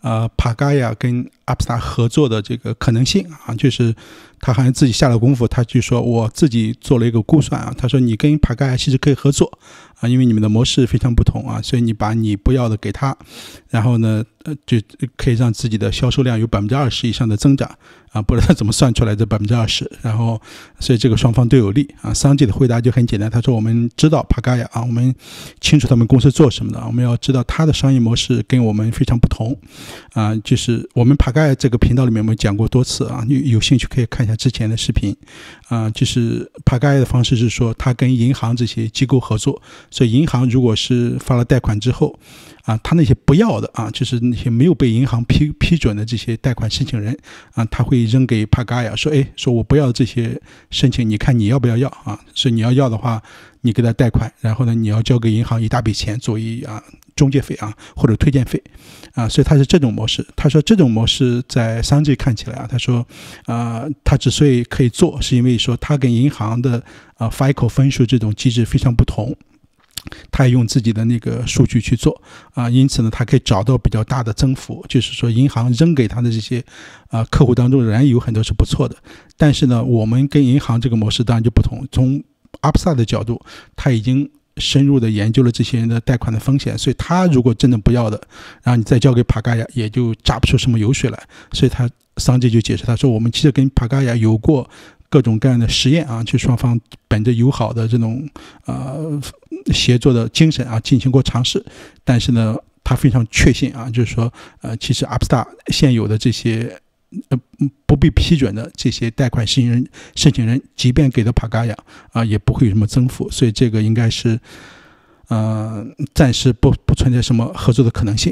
Pagaya 跟 Upstart 合作的这个可能性就是他好像自己下了功夫，他就说我自己做了一个估算他说你跟 Pagaya 其实可以合作因为你们的模式非常不同所以你把你不要的给他，然后呢就可以让自己的销售量有 20% 以上的增长不知道他怎么算出来的 20%， 然后所以这个双方都有利桑吉的回答就很简单，他说我们知道 Pagaya 我们清楚他们公司做什么的，我们要知道他的商业模式跟我们非常不同就是我们 Pagaya 这个频道里面我们讲过多次有兴趣可以看一下之前的视频就是 Pagaya 的方式是说他跟银行这些机构合作，所以银行如果是发了贷款之后他那些不要的就是那些没有被银行批准的这些贷款申请人他会扔给 Pagaya 说我不要这些申请，你看你要不要所以你要的话你给他贷款，然后呢你要交给银行一大笔钱作为中介费或者推荐费所以他是这种模式。他说这种模式在桑吉看起来他说他之所以可以做是因为说他跟银行的FICO 分数这种机制非常不同，他也用自己的那个数据去做因此呢他可以找到比较大的增幅，就是说银行扔给他的这些客户当中仍然有很多是不错的，但是呢我们跟银行这个模式当然就不同，从 Upstart 的角度他已经深入的研究了这些人的贷款的风险，所以他如果真的不要的，然后你再交给 Pagaya 也就榨不出什么油水来，所以他桑吉就解释他说我们其实跟 Pagaya 有过各种各样的实验就双方本着友好的这种协作的精神进行过尝试，但是呢他非常确信就是说其实 Upstart 现有的这些不被批准的这些贷款申请人即便给了 Pagaya也不会有什么增幅，所以这个应该是暂时不存在什么合作的可能性。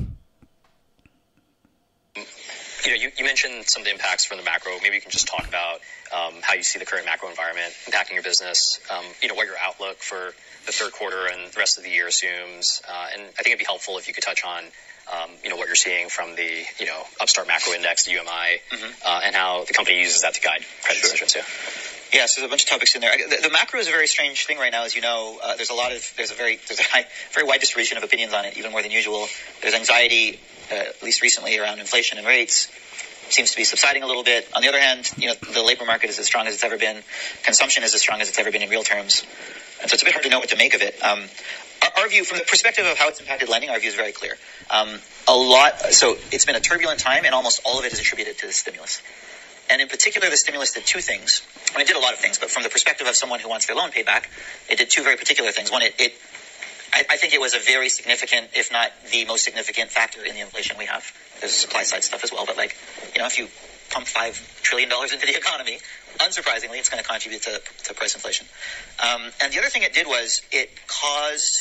You mentioned some of the impacts from the macro. Maybe you can just talk about how you see the current macro environment impacting your business, what your outlook for the third quarter and the rest of the year assumes. And I think it'd be helpful if you could touch on, what you're seeing from the, Upstart Macro Index, the UMI, and how the company uses that to guide credit decisions. Yes, there's a bunch of topics in there. The macro is a very strange thing right now, as you know. There's a very wide distribution of opinions on it, even more than usual. There's anxiety, at least recently, around inflation and rates. Seems to be subsiding a little bit. On the other hand, the labor market is as strong as it's ever been. Consumption is as strong as it's ever been in real terms. And so it's a bit hard to know what to make of it. Our view, from the perspective of how it's impacted lending, our view is very clear. So it's been a turbulent time, and almost all of it is attributed to the stimulus. And in particular, the stimulus did two things. I mean, it did a lot of things, but from the perspective of someone who wants their loan paid back, it did two very particular things. One, I think it was a very significant, if not the most significant factor in the inflation we have. There's supply side stuff as well, but if you pump $5 trillion into the economy, unsurprisingly, it's going to contribute to price inflation. And the other thing it did was it caused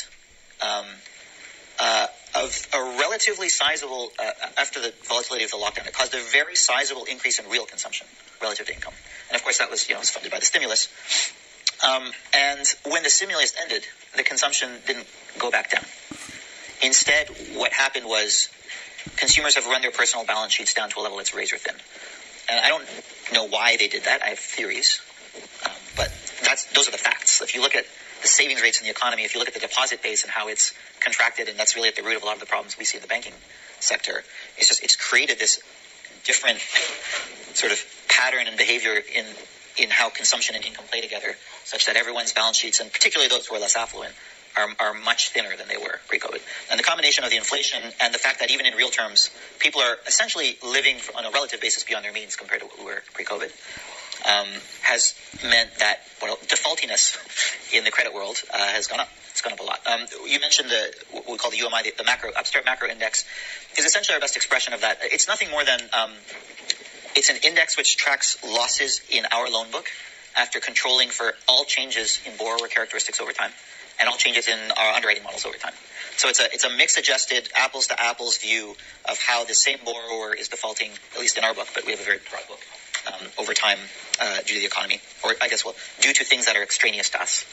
a relatively sizable, after the volatility of the lockdown, it caused a very sizable increase in real consumption relative to income. And of course, that was, was funded by the stimulus. And when the stimulus ended, the consumption didn't go back down. Instead, what happened was consumers have run their personal balance sheets down to a level that's razor thin. And I don't know why they did that. I have theories. But those are the facts. If you look at the savings rates in the economy, if you look at the deposit base and how it's contracted, and that's really at the root of a lot of the problems we see in the banking sector, it's created this different sort of pattern and behavior in how consumption and income play together, such that everyone's balance sheets, and particularly those who are less affluent, are much thinner than they were pre-COVID. And the combination of the inflation and the fact that even in real terms, people are essentially living on a relative basis beyond their means compared to what we were pre-COVID, has meant that defaultiness in the credit world has gone up. It's gone up a lot. You mentioned what we call the UMI, the Upstart Macro Index, is essentially our best expression of that. It's nothing more than it's an index which tracks losses in our loan book after controlling for all changes in borrower characteristics over time and all changes in our underwriting models over time. So it's a mix-adjusted, apples-to-apples view of how the same borrower is defaulting, at least in our book, but we have a very broad book, over time due to the economy, or I guess, due to things that are extraneous to us.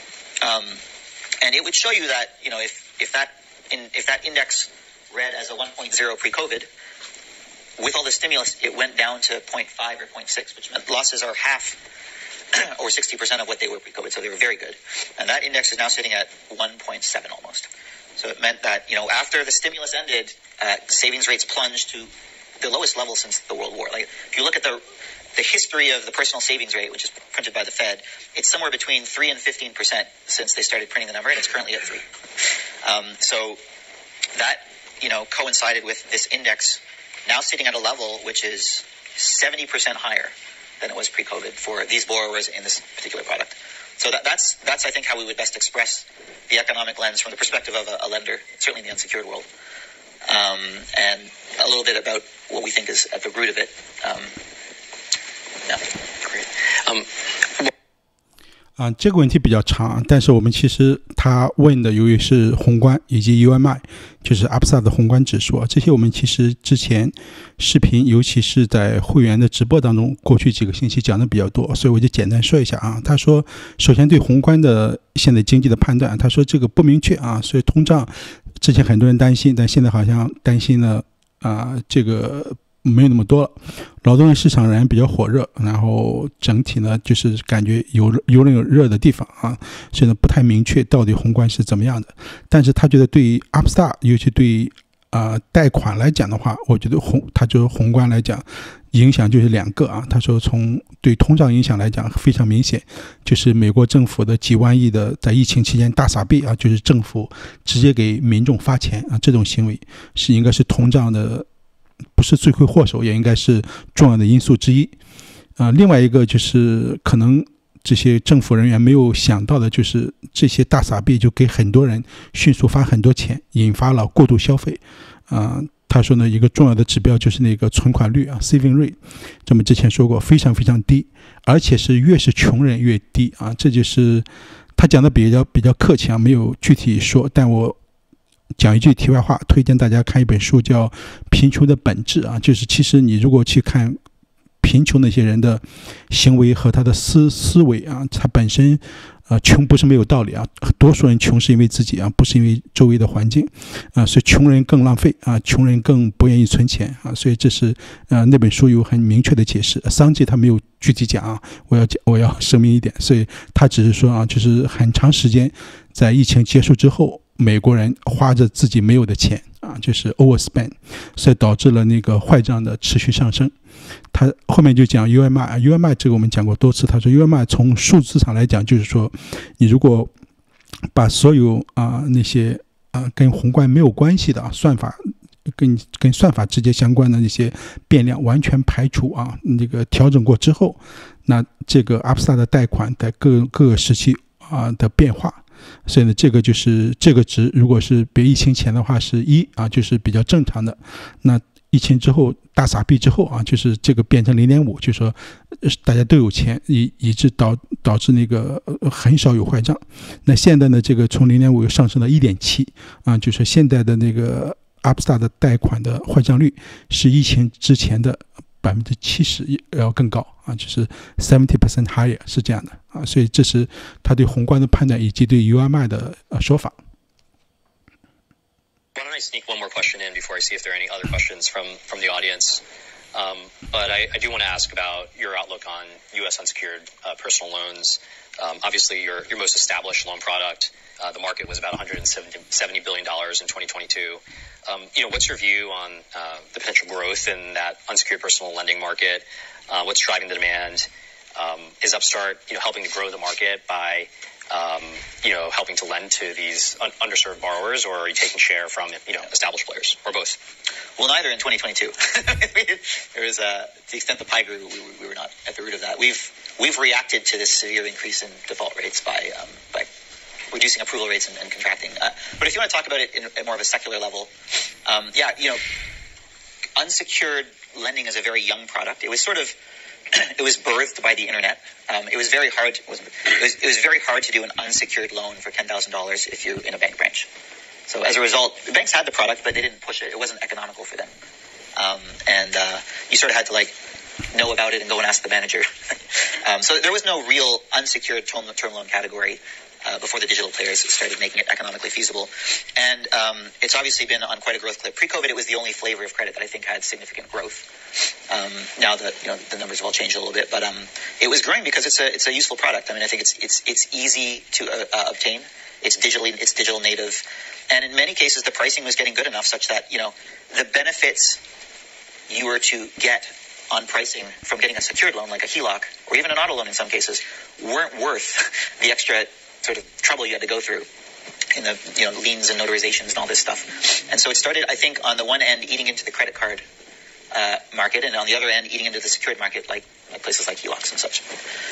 And it would show you that, if that index read as a 1.0 pre-COVID, with all the stimulus, it went down to 0.5 or 0.6, which meant losses are half or 60% of what they were pre-COVID, so they were very good. And that index is now sitting at 1.7 almost. So it meant that, after the stimulus ended, savings rates plunged to the lowest level since the World War. If you look at the history of the personal savings rate, which is printed by the Fed, it's somewhere between 3 and 15% since they started printing the number, and it's currently at 3. So that, coincided with this index now sitting at a level which is 70% higher than it was pre-COVID for these borrowers in this particular product. So that's I think how we would best express the economic lens from the perspective of a lender, certainly in the unsecured world, and a little bit about what we think is at the root of it. Great. 这个问题比较长，但是我们其实他问的由于是宏观以及 UMI， 就是 Upstart 的宏观指数，这些我们其实之前视频，尤其是在会员的直播当中，过去几个星期讲的比较多，所以我就简单说一下啊。他说，首先对宏观的现在经济的判断，他说这个不明确啊，所以通胀之前很多人担心，但现在好像担心了这个没有那么多了，劳动力市场仍然比较火热，然后整体呢就是感觉有热的地方啊，所以呢不太明确到底宏观是怎么样的。但是他觉得对于 Upstart， 尤其对于贷款来讲的话，我觉得他就是宏观来讲影响就是两个啊。他说从对通胀影响来讲非常明显，就是美国政府的几万亿的在疫情期间大撒币啊，就是政府直接给民众发钱啊，这种行为是应该是通胀的不是罪魁祸首，也应该是重要的因素之一。另外一个就是可能这些政府人员没有想到的，就是这些大撒币就给很多人迅速发很多钱，引发了过度消费。他说呢，一个重要的指标就是那个存款率啊 ，saving rate， 这么之前说过非常非常低，而且是越是穷人越低啊。这就是他讲的比较客气啊，没有具体说，但我讲一句题外话，推荐大家看一本书叫《贫穷的本质》啊，就是其实你如果去看贫穷那些人的行为和他的思维啊，他本身穷不是没有道理啊，多数人穷是因为自己啊，不是因为周围的环境啊，所以穷人更浪费啊，穷人更不愿意存钱啊，所以这是那本书有很明确的解释。桑吉他没有具体讲啊，我要声明一点，所以他只是说啊，就是很长时间在疫情结束之后，美国人花着自己没有的钱啊，就是 overspend， 所以导致了那个坏账的持续上升。他后面就讲 UMI 这个我们讲过多次，他说 UMI 从数字上来讲，就是说你如果把所有那些跟宏观没有关系的算法跟算法直接相关的那些变量完全排除那个调整过之后，那这个 Upstart 的贷款在各个时期的变化，所以呢这个就是这个值如果是别疫情前的话是1就是比较正常的，那疫情之后大撒币之后就是这个变成 0.5， 就是说大家都有钱，以致导致那个很少有坏账。那现在呢这个从 0.5 又上升到 1.7 就是现在的那个 Upstart 的贷款的坏账率是疫情之前的70%要更高就是 70% higher 是这样的所以这是他对宏观的判断以及对 UMI 的说法。 Why don't I sneak one more question in before I see if there are any other questions from the audience? But I do want to ask about your outlook on U.S. unsecured personal loans. Obviously, your most established loan product, the market was about $170 billion in 2022. What's your view on the potential growth in that unsecured personal lending market? What's driving the demand? Is Upstart, helping to grow the market by helping to lend to these underserved borrowers, or are you taking share from, established players, or both? Well, neither in 2022. There was to the extent the pie grew, we were not at the root of that. We've reacted to this severe increase in default rates by reducing approval rates and contracting. But if you want to talk about it at more of a secular level, unsecured lending is a very young product. It was it was birthed by the internet. It was very hard. It was very hard to do an unsecured loan for $10,000 if you're in a bank branch. So as a result, the banks had the product, but they didn't push it. It wasn't economical for them, and you sort of had to know about it and go and ask the manager. So there was no real unsecured term loan category before the digital players started making it economically feasible. And it's obviously been on quite a growth clip. Pre-COVID, it was the only flavor of credit that I think had significant growth. Now that the numbers have all changed a little bit, but it was growing because it's a useful product. I mean, I think it's easy to obtain. It's digital native, and in many cases, the pricing was getting good enough such that the benefits you were to get on pricing from getting a secured loan like a HELOC or even an auto loan in some cases weren't worth the extra sort of trouble you had to go through in the liens and notarizations and all this stuff. And so it started, I think, on the one end eating into the credit card market, and on the other end eating into the secured market like places like HELOCs and such.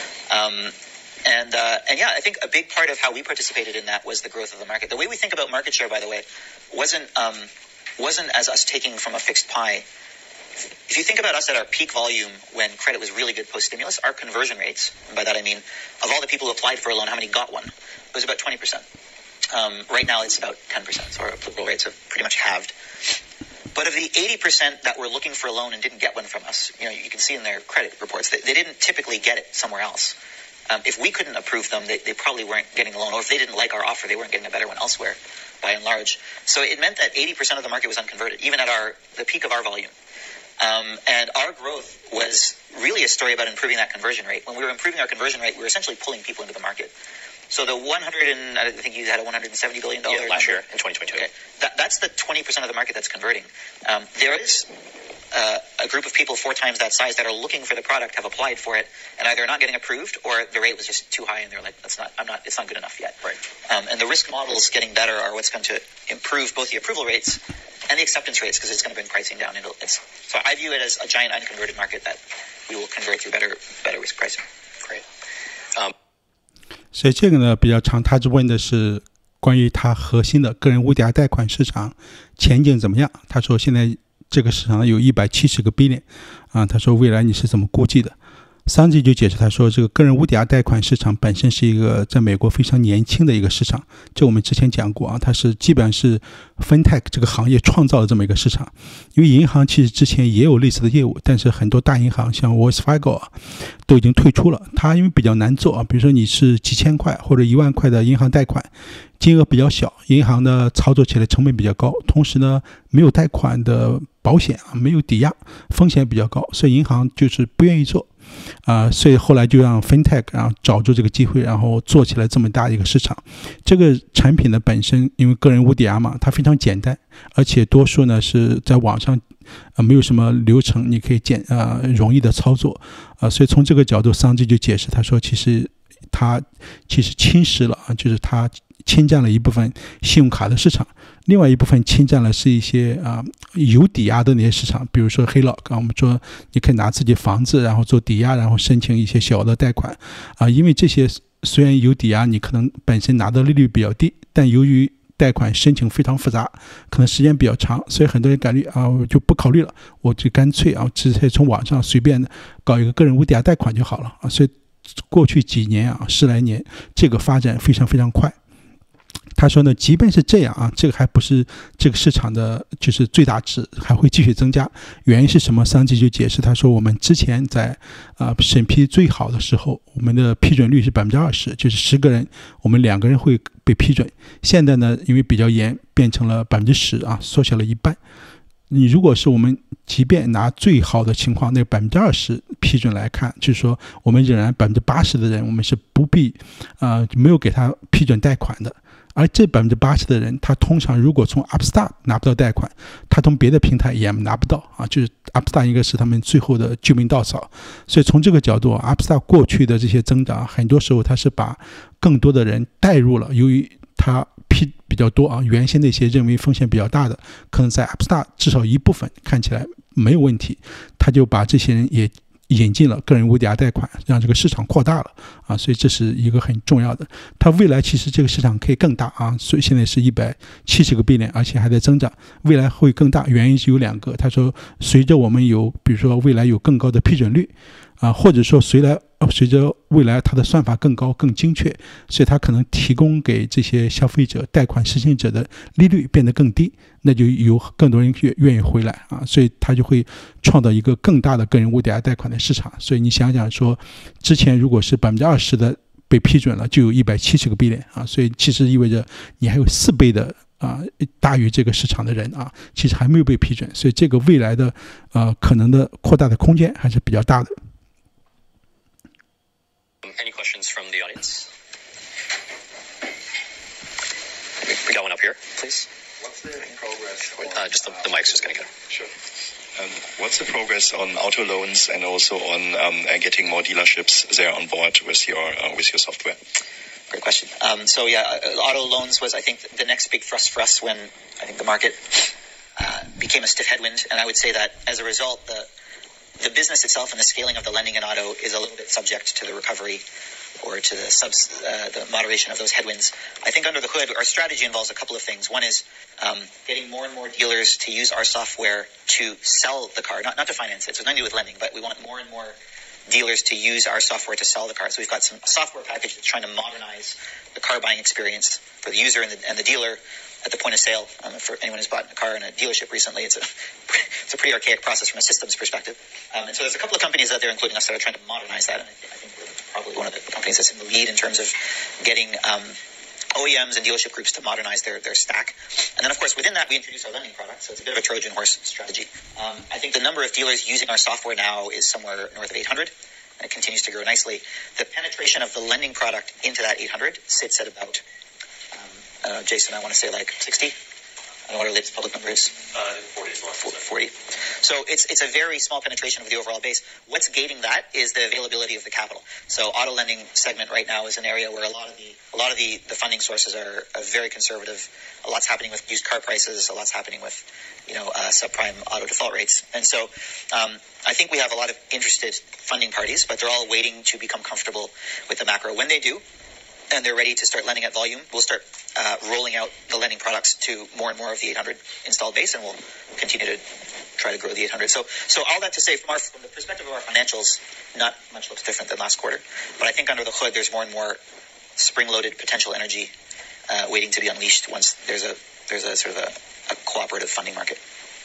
And I think a big part of how we participated in that was the growth of the market. The way we think about market share, by the way, wasn't as us taking from a fixed pie. If you think about us at our peak volume when credit was really good post-stimulus, our conversion rates, and by that I mean of all the people who applied for a loan, how many got one? It was about 20%. Right now it's about 10%, so our approval rates have pretty much halved. But of the 80% that were looking for a loan and didn't get one from us, you can see in their credit reports that they didn't typically get it somewhere else. If we couldn't approve them, they probably weren't getting a loan, or if they didn't like our offer, they weren't getting a better one elsewhere, by and large. So it meant that 80% of the market was unconverted, even at the peak of our volume. And our growth was really a story about improving that conversion rate. When we were improving our conversion rate, we were essentially pulling people into the market. So I think you had a $170 billion last year in 2022. Okay. That's the 20% of the market that's converting. There is a group of people 4 times that size that are looking for the product, have applied for it, and either not getting approved or the rate was just too high, and they're like, it's not good enough yet. Right. And the risk models getting better are what's going to improve both the approval rates and the acceptance rates, because it's going to bring pricing down. So I view it as a giant unconverted market that we will convert through better risk pricing. Great. 所以这个呢比较长，他只问的是关于他核心的个人无抵押贷款市场前景怎么样。他说现在这个市场有170个 billion 他说未来你是怎么估计的桑吉就解释，他说这个个人无抵押贷款市场本身是一个在美国非常年轻的一个市场，这我们之前讲过啊，它是基本上是 FinTech 这个行业创造了这么一个市场。因为银行其实之前也有类似的业务，但是很多大银行像 Wells Fargo 啊都已经退出了，它因为比较难做啊，比如说你是几千块或者1万块的银行贷款，金额比较小，银行呢操作起来成本比较高，同时呢没有贷款的保险啊，没有抵押，风险比较高，所以银行就是不愿意做。所以后来就让 FinTech 然后找住这个机会，然后做起来这么大一个市场。这个产品呢本身因为个人无抵押嘛，它非常简单，而且多数呢是在网上没有什么流程，你可以容易的操作所以从这个角度，桑吉就解释，他说其实侵蚀了就是他侵占了一部分信用卡的市场，另外一部分侵占了是一些有抵押的那些市场，比如说黑老我们说你可以拿自己房子然后做抵押，然后申请一些小的贷款因为这些虽然有抵押，你可能本身拿的利率比较低，但由于贷款申请非常复杂，可能时间比较长，所以很多人考虑我就不考虑了，我就干脆直接从网上随便搞一个个人无抵押贷款就好了所以过去几年10来年，这个发展非常非常快。他说呢，即便是这样这个还不是这个市场的就是最大值，还会继续增加。原因是什么？桑吉就解释，他说我们之前在审批最好的时候，我们的批准率是20%，就是10个人我们2个人会被批准。现在呢，因为比较严，变成了10%缩小了一半。你如果是我们即便拿最好的情况那20%批准来看，就是说我们仍然80%的人我们是不必没有给他批准贷款的。而这80%的人，他通常如果从 Upstart 拿不到贷款，他从别的平台也拿不到就是 Upstart 应该是他们最后的救命稻草。所以从这个角度Upstart 过去的这些增长，很多时候他是把更多的人带入了，由于他批比较多原先那些认为风险比较大的，可能在 Upstart 至少一部分看起来没有问题，他就把这些人也引进了个人无抵押贷款，让这个市场扩大了所以这是一个很重要的。它未来其实这个市场可以更大所以现在是170个 billion， 而且还在增长，未来会更大。原因是有2个，他说随着我们比如说未来有更高的批准率或者说随着未来它的算法更高更精确，所以它可能提供给这些消费者贷款申请者的利率变得更低，那就有更多人愿意回来所以它就会创造一个更大的个人无抵押贷款的市场。所以你想想说，之前如果是20%的被批准了，就有170个 billion 所以其实意味着你还有4倍的大于这个市场的人其实还没有被批准，所以这个未来的可能的扩大的空间还是比较大的。 Any questions from the audience? We got one up here, please. What's the progress? Just the mic's just going to go. Sure. What's the progress on auto loans and also on getting more dealerships there on board with your software? Great question. Auto loans was, I think, the next big thrust for us when I think the market became a stiff headwind. And I would say that as a result, the business itself and the scaling of the lending in auto is a little bit subject to the recovery or to the moderation of those headwinds. I think under the hood, our strategy involves a couple of things. One is getting more and more dealers to use our software to sell the car, not to finance it. So it's nothing to do with lending, but we want more and more dealers to use our software to sell the car. So we've got some software package that's trying to modernize the car buying experience for the user and the dealer at the point of sale. For anyone who's bought a car in a dealership recently, it's a pretty archaic process from a systems perspective. And so there's a couple of companies out there, including us, that are trying to modernize that. And I think we're probably one of the companies that's in the lead in terms of getting OEMs and dealership groups to modernize their stack. And then, of course, within that, we introduce our lending product. So it's a bit of a Trojan horse strategy. I think the number of dealers using our software now is somewhere north of 800. And it continues to grow nicely. The penetration of the lending product into that 800 sits at about, Jason, I want to say like 60. I don't know what our latest public number is. 40. So it's a very small penetration of the overall base. What's gating that is the availability of the capital. So auto lending segment right now is an area where a lot of the funding sources are very conservative. A lot's happening with used car prices. A lot's happening with subprime auto default rates. And so I think we have a lot of interested funding parties, but they're all waiting to become comfortable with the macro. When they do, and they're ready to start lending at volume, we'll start rolling out the lending products to more and more of the 800 installed base, and we'll continue to try to grow the 800. So all that to say, from the perspective of our financials, not much looks different than last quarter. But I think under the hood, there's more and more spring-loaded potential energy waiting to be unleashed once there's a sort of a cooperative funding market.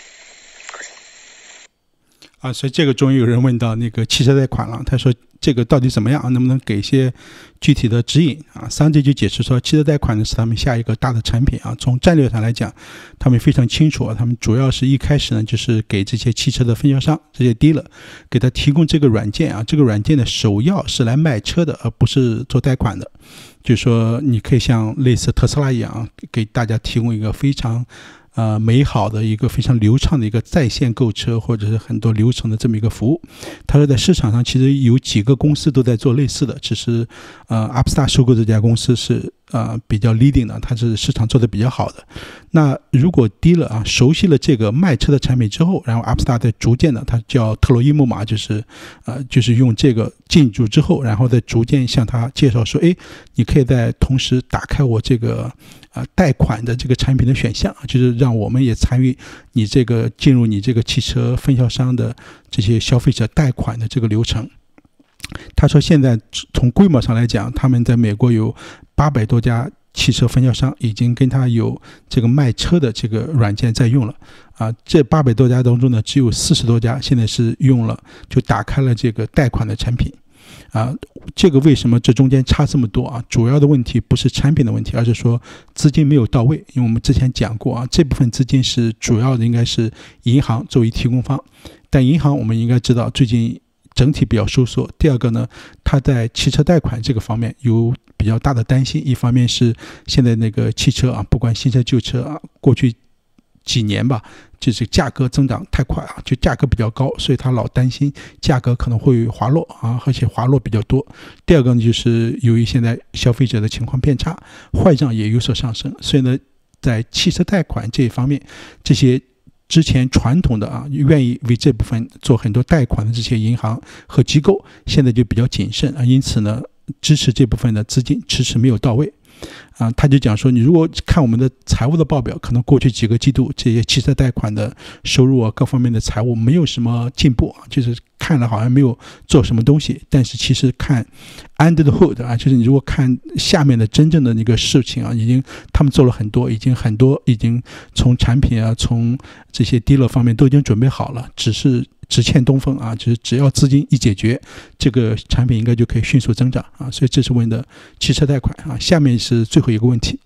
所以这个终于有人问到那个汽车贷款了，他说这个到底怎么样，能不能给一些具体的指引啊？Sanjay就解释说，汽车贷款呢是他们下一个大的产品啊。从战略上来讲，他们非常清楚啊，他们主要是一开始呢就是给这些汽车的分销商，这些 dealer 给他提供这个软件啊。这个软件的首要是来卖车的，而不是做贷款的。就是说，你可以像类似特斯拉一样，给大家提供一个非常美好的一个非常流畅的一个在线购车或者是很多流程的这么一个服务。他说在市场上其实有几个公司都在做类似的，只是Upstart 收购这家公司是比较 leading 的，它是市场做的比较好的。那如果dealer熟悉了这个卖车的产品之后，然后 Upstart 再逐渐的，它叫特洛伊木马，就是用这个进驻之后，然后再逐渐向他介绍说，你可以在同时打开我这个贷款的这个产品的选项，就是让我们也参与你这个进入你这个汽车分销商的这些消费者贷款的这个流程。他说现在从规模上来讲，他们在美国有800多家汽车分销商已经跟他有这个卖车的这个软件在用了这800多家当中呢，只有40多家现在是用了，就打开了这个贷款的产品这个为什么这中间差这么多主要的问题不是产品的问题，而是说资金没有到位。因为我们之前讲过这部分资金是主要的应该是银行作为提供方，但银行我们应该知道最近整体比较收缩。第二个呢，它在汽车贷款这个方面有比较大的担心，一方面是现在那个汽车不管新车旧车过去几年吧，就是价格增长太快就价格比较高，所以他老担心价格可能会滑落而且滑落比较多。第二个呢，就是由于现在消费者的情况变差，坏账也有所上升，所以呢，在汽车贷款这一方面，这些之前传统的愿意为这部分做很多贷款的这些银行和机构，现在就比较谨慎因此呢，支持这部分的资金迟迟没有到位他就讲说，你如果看我们的财务的报表，可能过去几个季度这些汽车贷款的收入各方面的财务没有什么进步就是看了好像没有做什么东西。但是其实看 under the hood 就是你如果看下面的真正的那个事情已经他们做了很多，已经从产品从这些 dealer 方面都已经准备好了，只是只欠东风就是只要资金一解决，这个产品应该就可以迅速增长所以这是问的汽车贷款下面是最后一个问题。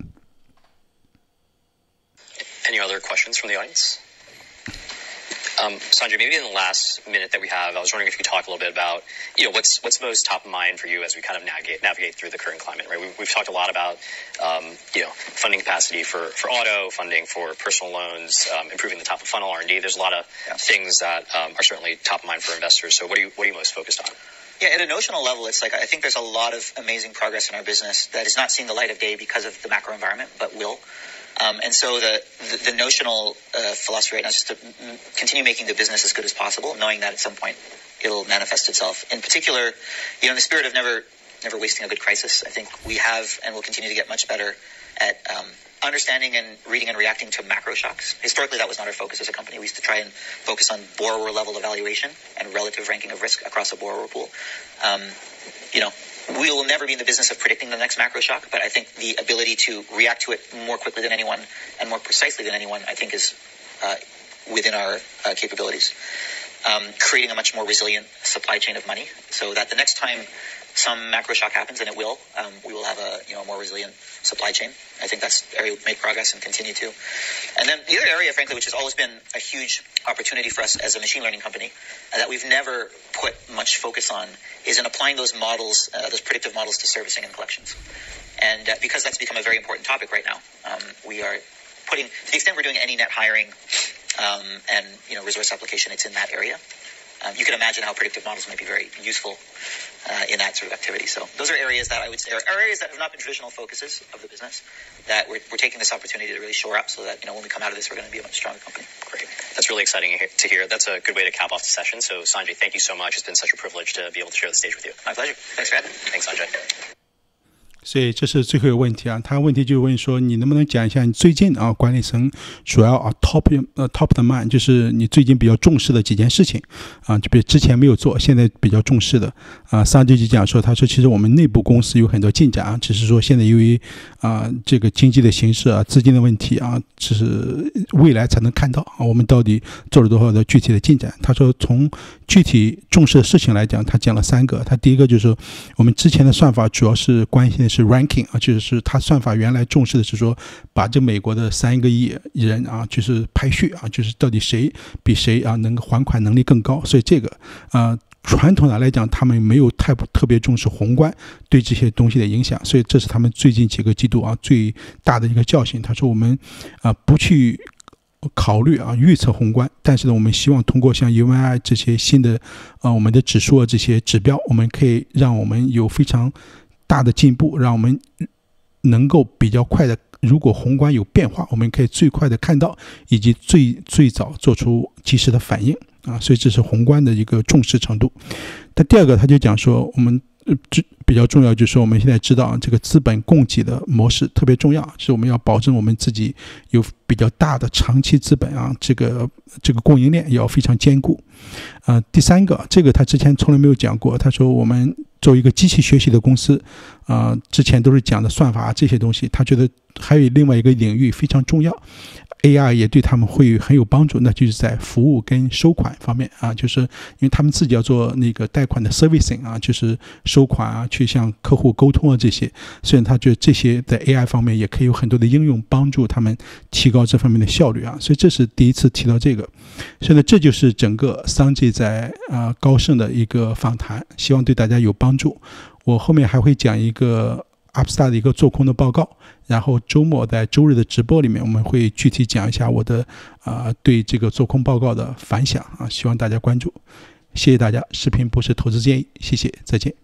Any other questions from the audience? Sanjay, maybe in the last minute that we have, I was wondering if you could talk a little bit about, what's most top of mind for you as we kind of navigate through the current climate, right? We've talked a lot about, funding capacity for auto, funding for personal loans, improving the top of funnel R&D. There's a lot of things that are certainly top of mind for investors. So what are you most focused on? Yeah, at a notional level, it's like I think there's a lot of amazing progress in our business that is not seeing the light of day because of the macro environment, but will. And so the notional philosophy right now is just to continue making the business as good as possible, knowing that at some point it'll manifest itself. In particular, in the spirit of never wasting a good crisis, I think we have and will continue to get much better at understanding and reading and reacting to macro shocks. Historically, that was not our focus as a company. We used to try and focus on borrower level evaluation and relative ranking of risk across a borrower pool. We will never be in the business of predicting the next macro shock, but I think the ability to react to it more quickly than anyone and more precisely than anyone, I think is within our capabilities. Creating a much more resilient supply chain of money so that the next time some macro shock happens, and it will, we will have a more resilient supply chain. I think that's the area we've made progress and continue to. And then the other area, frankly, which has always been a huge opportunity for us as a machine learning company that we've never put much focus on is in applying those models, those predictive models to servicing and collections. And because that's become a very important topic right now, we are putting, to the extent we're doing any net hiring and resource application, it's in that area. You can imagine how predictive models might be very useful in that sort of activity. So those are areas that I would say are areas that have not been traditional focuses of the business that we're taking this opportunity to really shore up so that, when we come out of this, we're going to be a much stronger company. Great. That's really exciting to hear. That's a good way to cap off the session. So Sanjay, thank you so much. It's been such a privilege to be able to share the stage with you. My pleasure. Thanks for having me. Thanks, Sanjay. 所以这是最后一个问题啊，他问题就问说，你能不能讲一下你最近啊管理层主要top the mind， 就是你最近比较重视的几件事情啊，就比如之前没有做，现在比较重视的啊。上集就讲说，他说其实我们内部公司有很多进展啊，只是说现在由于这个经济的形势啊、资金的问题啊，只是未来才能看到啊，我们到底做了多少的具体的进展。他说从具体重视的事情来讲，他讲了3个。他第一个就是我们之前的算法主要是关心的是 ranking 啊，就是他算法原来重视的是说把这美国的3个亿人啊，就是排序啊，就是到底谁比谁啊能还款能力更高。所以这个传统的来讲，他们没有特别重视宏观对这些东西的影响，所以这是他们最近几个季度啊最大的一个教训。他说我们不去考虑预测宏观，但是呢，我们希望通过像 UNI 这些新的我们的指数这些指标，我们可以让我们有非常大的进步，让我们能够比较快的，如果宏观有变化，我们可以最快的看到，以及最早做出及时的反应啊。所以这是宏观的一个重视程度。但第二个他就讲说，我们比较重要就是说，我们现在知道这个资本供给的模式特别重要，是我们要保证我们自己有比较大的长期资本啊，这个供应链要非常坚固。第3个，这个他之前从来没有讲过，他说我们作为一个机器学习的公司之前都是讲的算法这些东西，他觉得还有另外一个领域非常重要，AI 也对他们会很有帮助，那就是在服务跟收款方面啊，就是因为他们自己要做那个贷款的 servicing 啊，就是收款啊，去向客户沟通啊这些，所以他觉得这些在 AI 方面也可以有很多的应用，帮助他们提高这方面的效率啊，所以这是第一次提到这个。所以呢，这就是整个Sanjay在高盛的一个访谈，希望对大家有帮助。我后面还会讲一个 Upstart 的一个做空的报告，然后周末在周日的直播里面，我们会具体讲一下我的对这个做空报告的反响啊，希望大家关注。谢谢大家，视频不是投资建议，谢谢，再见。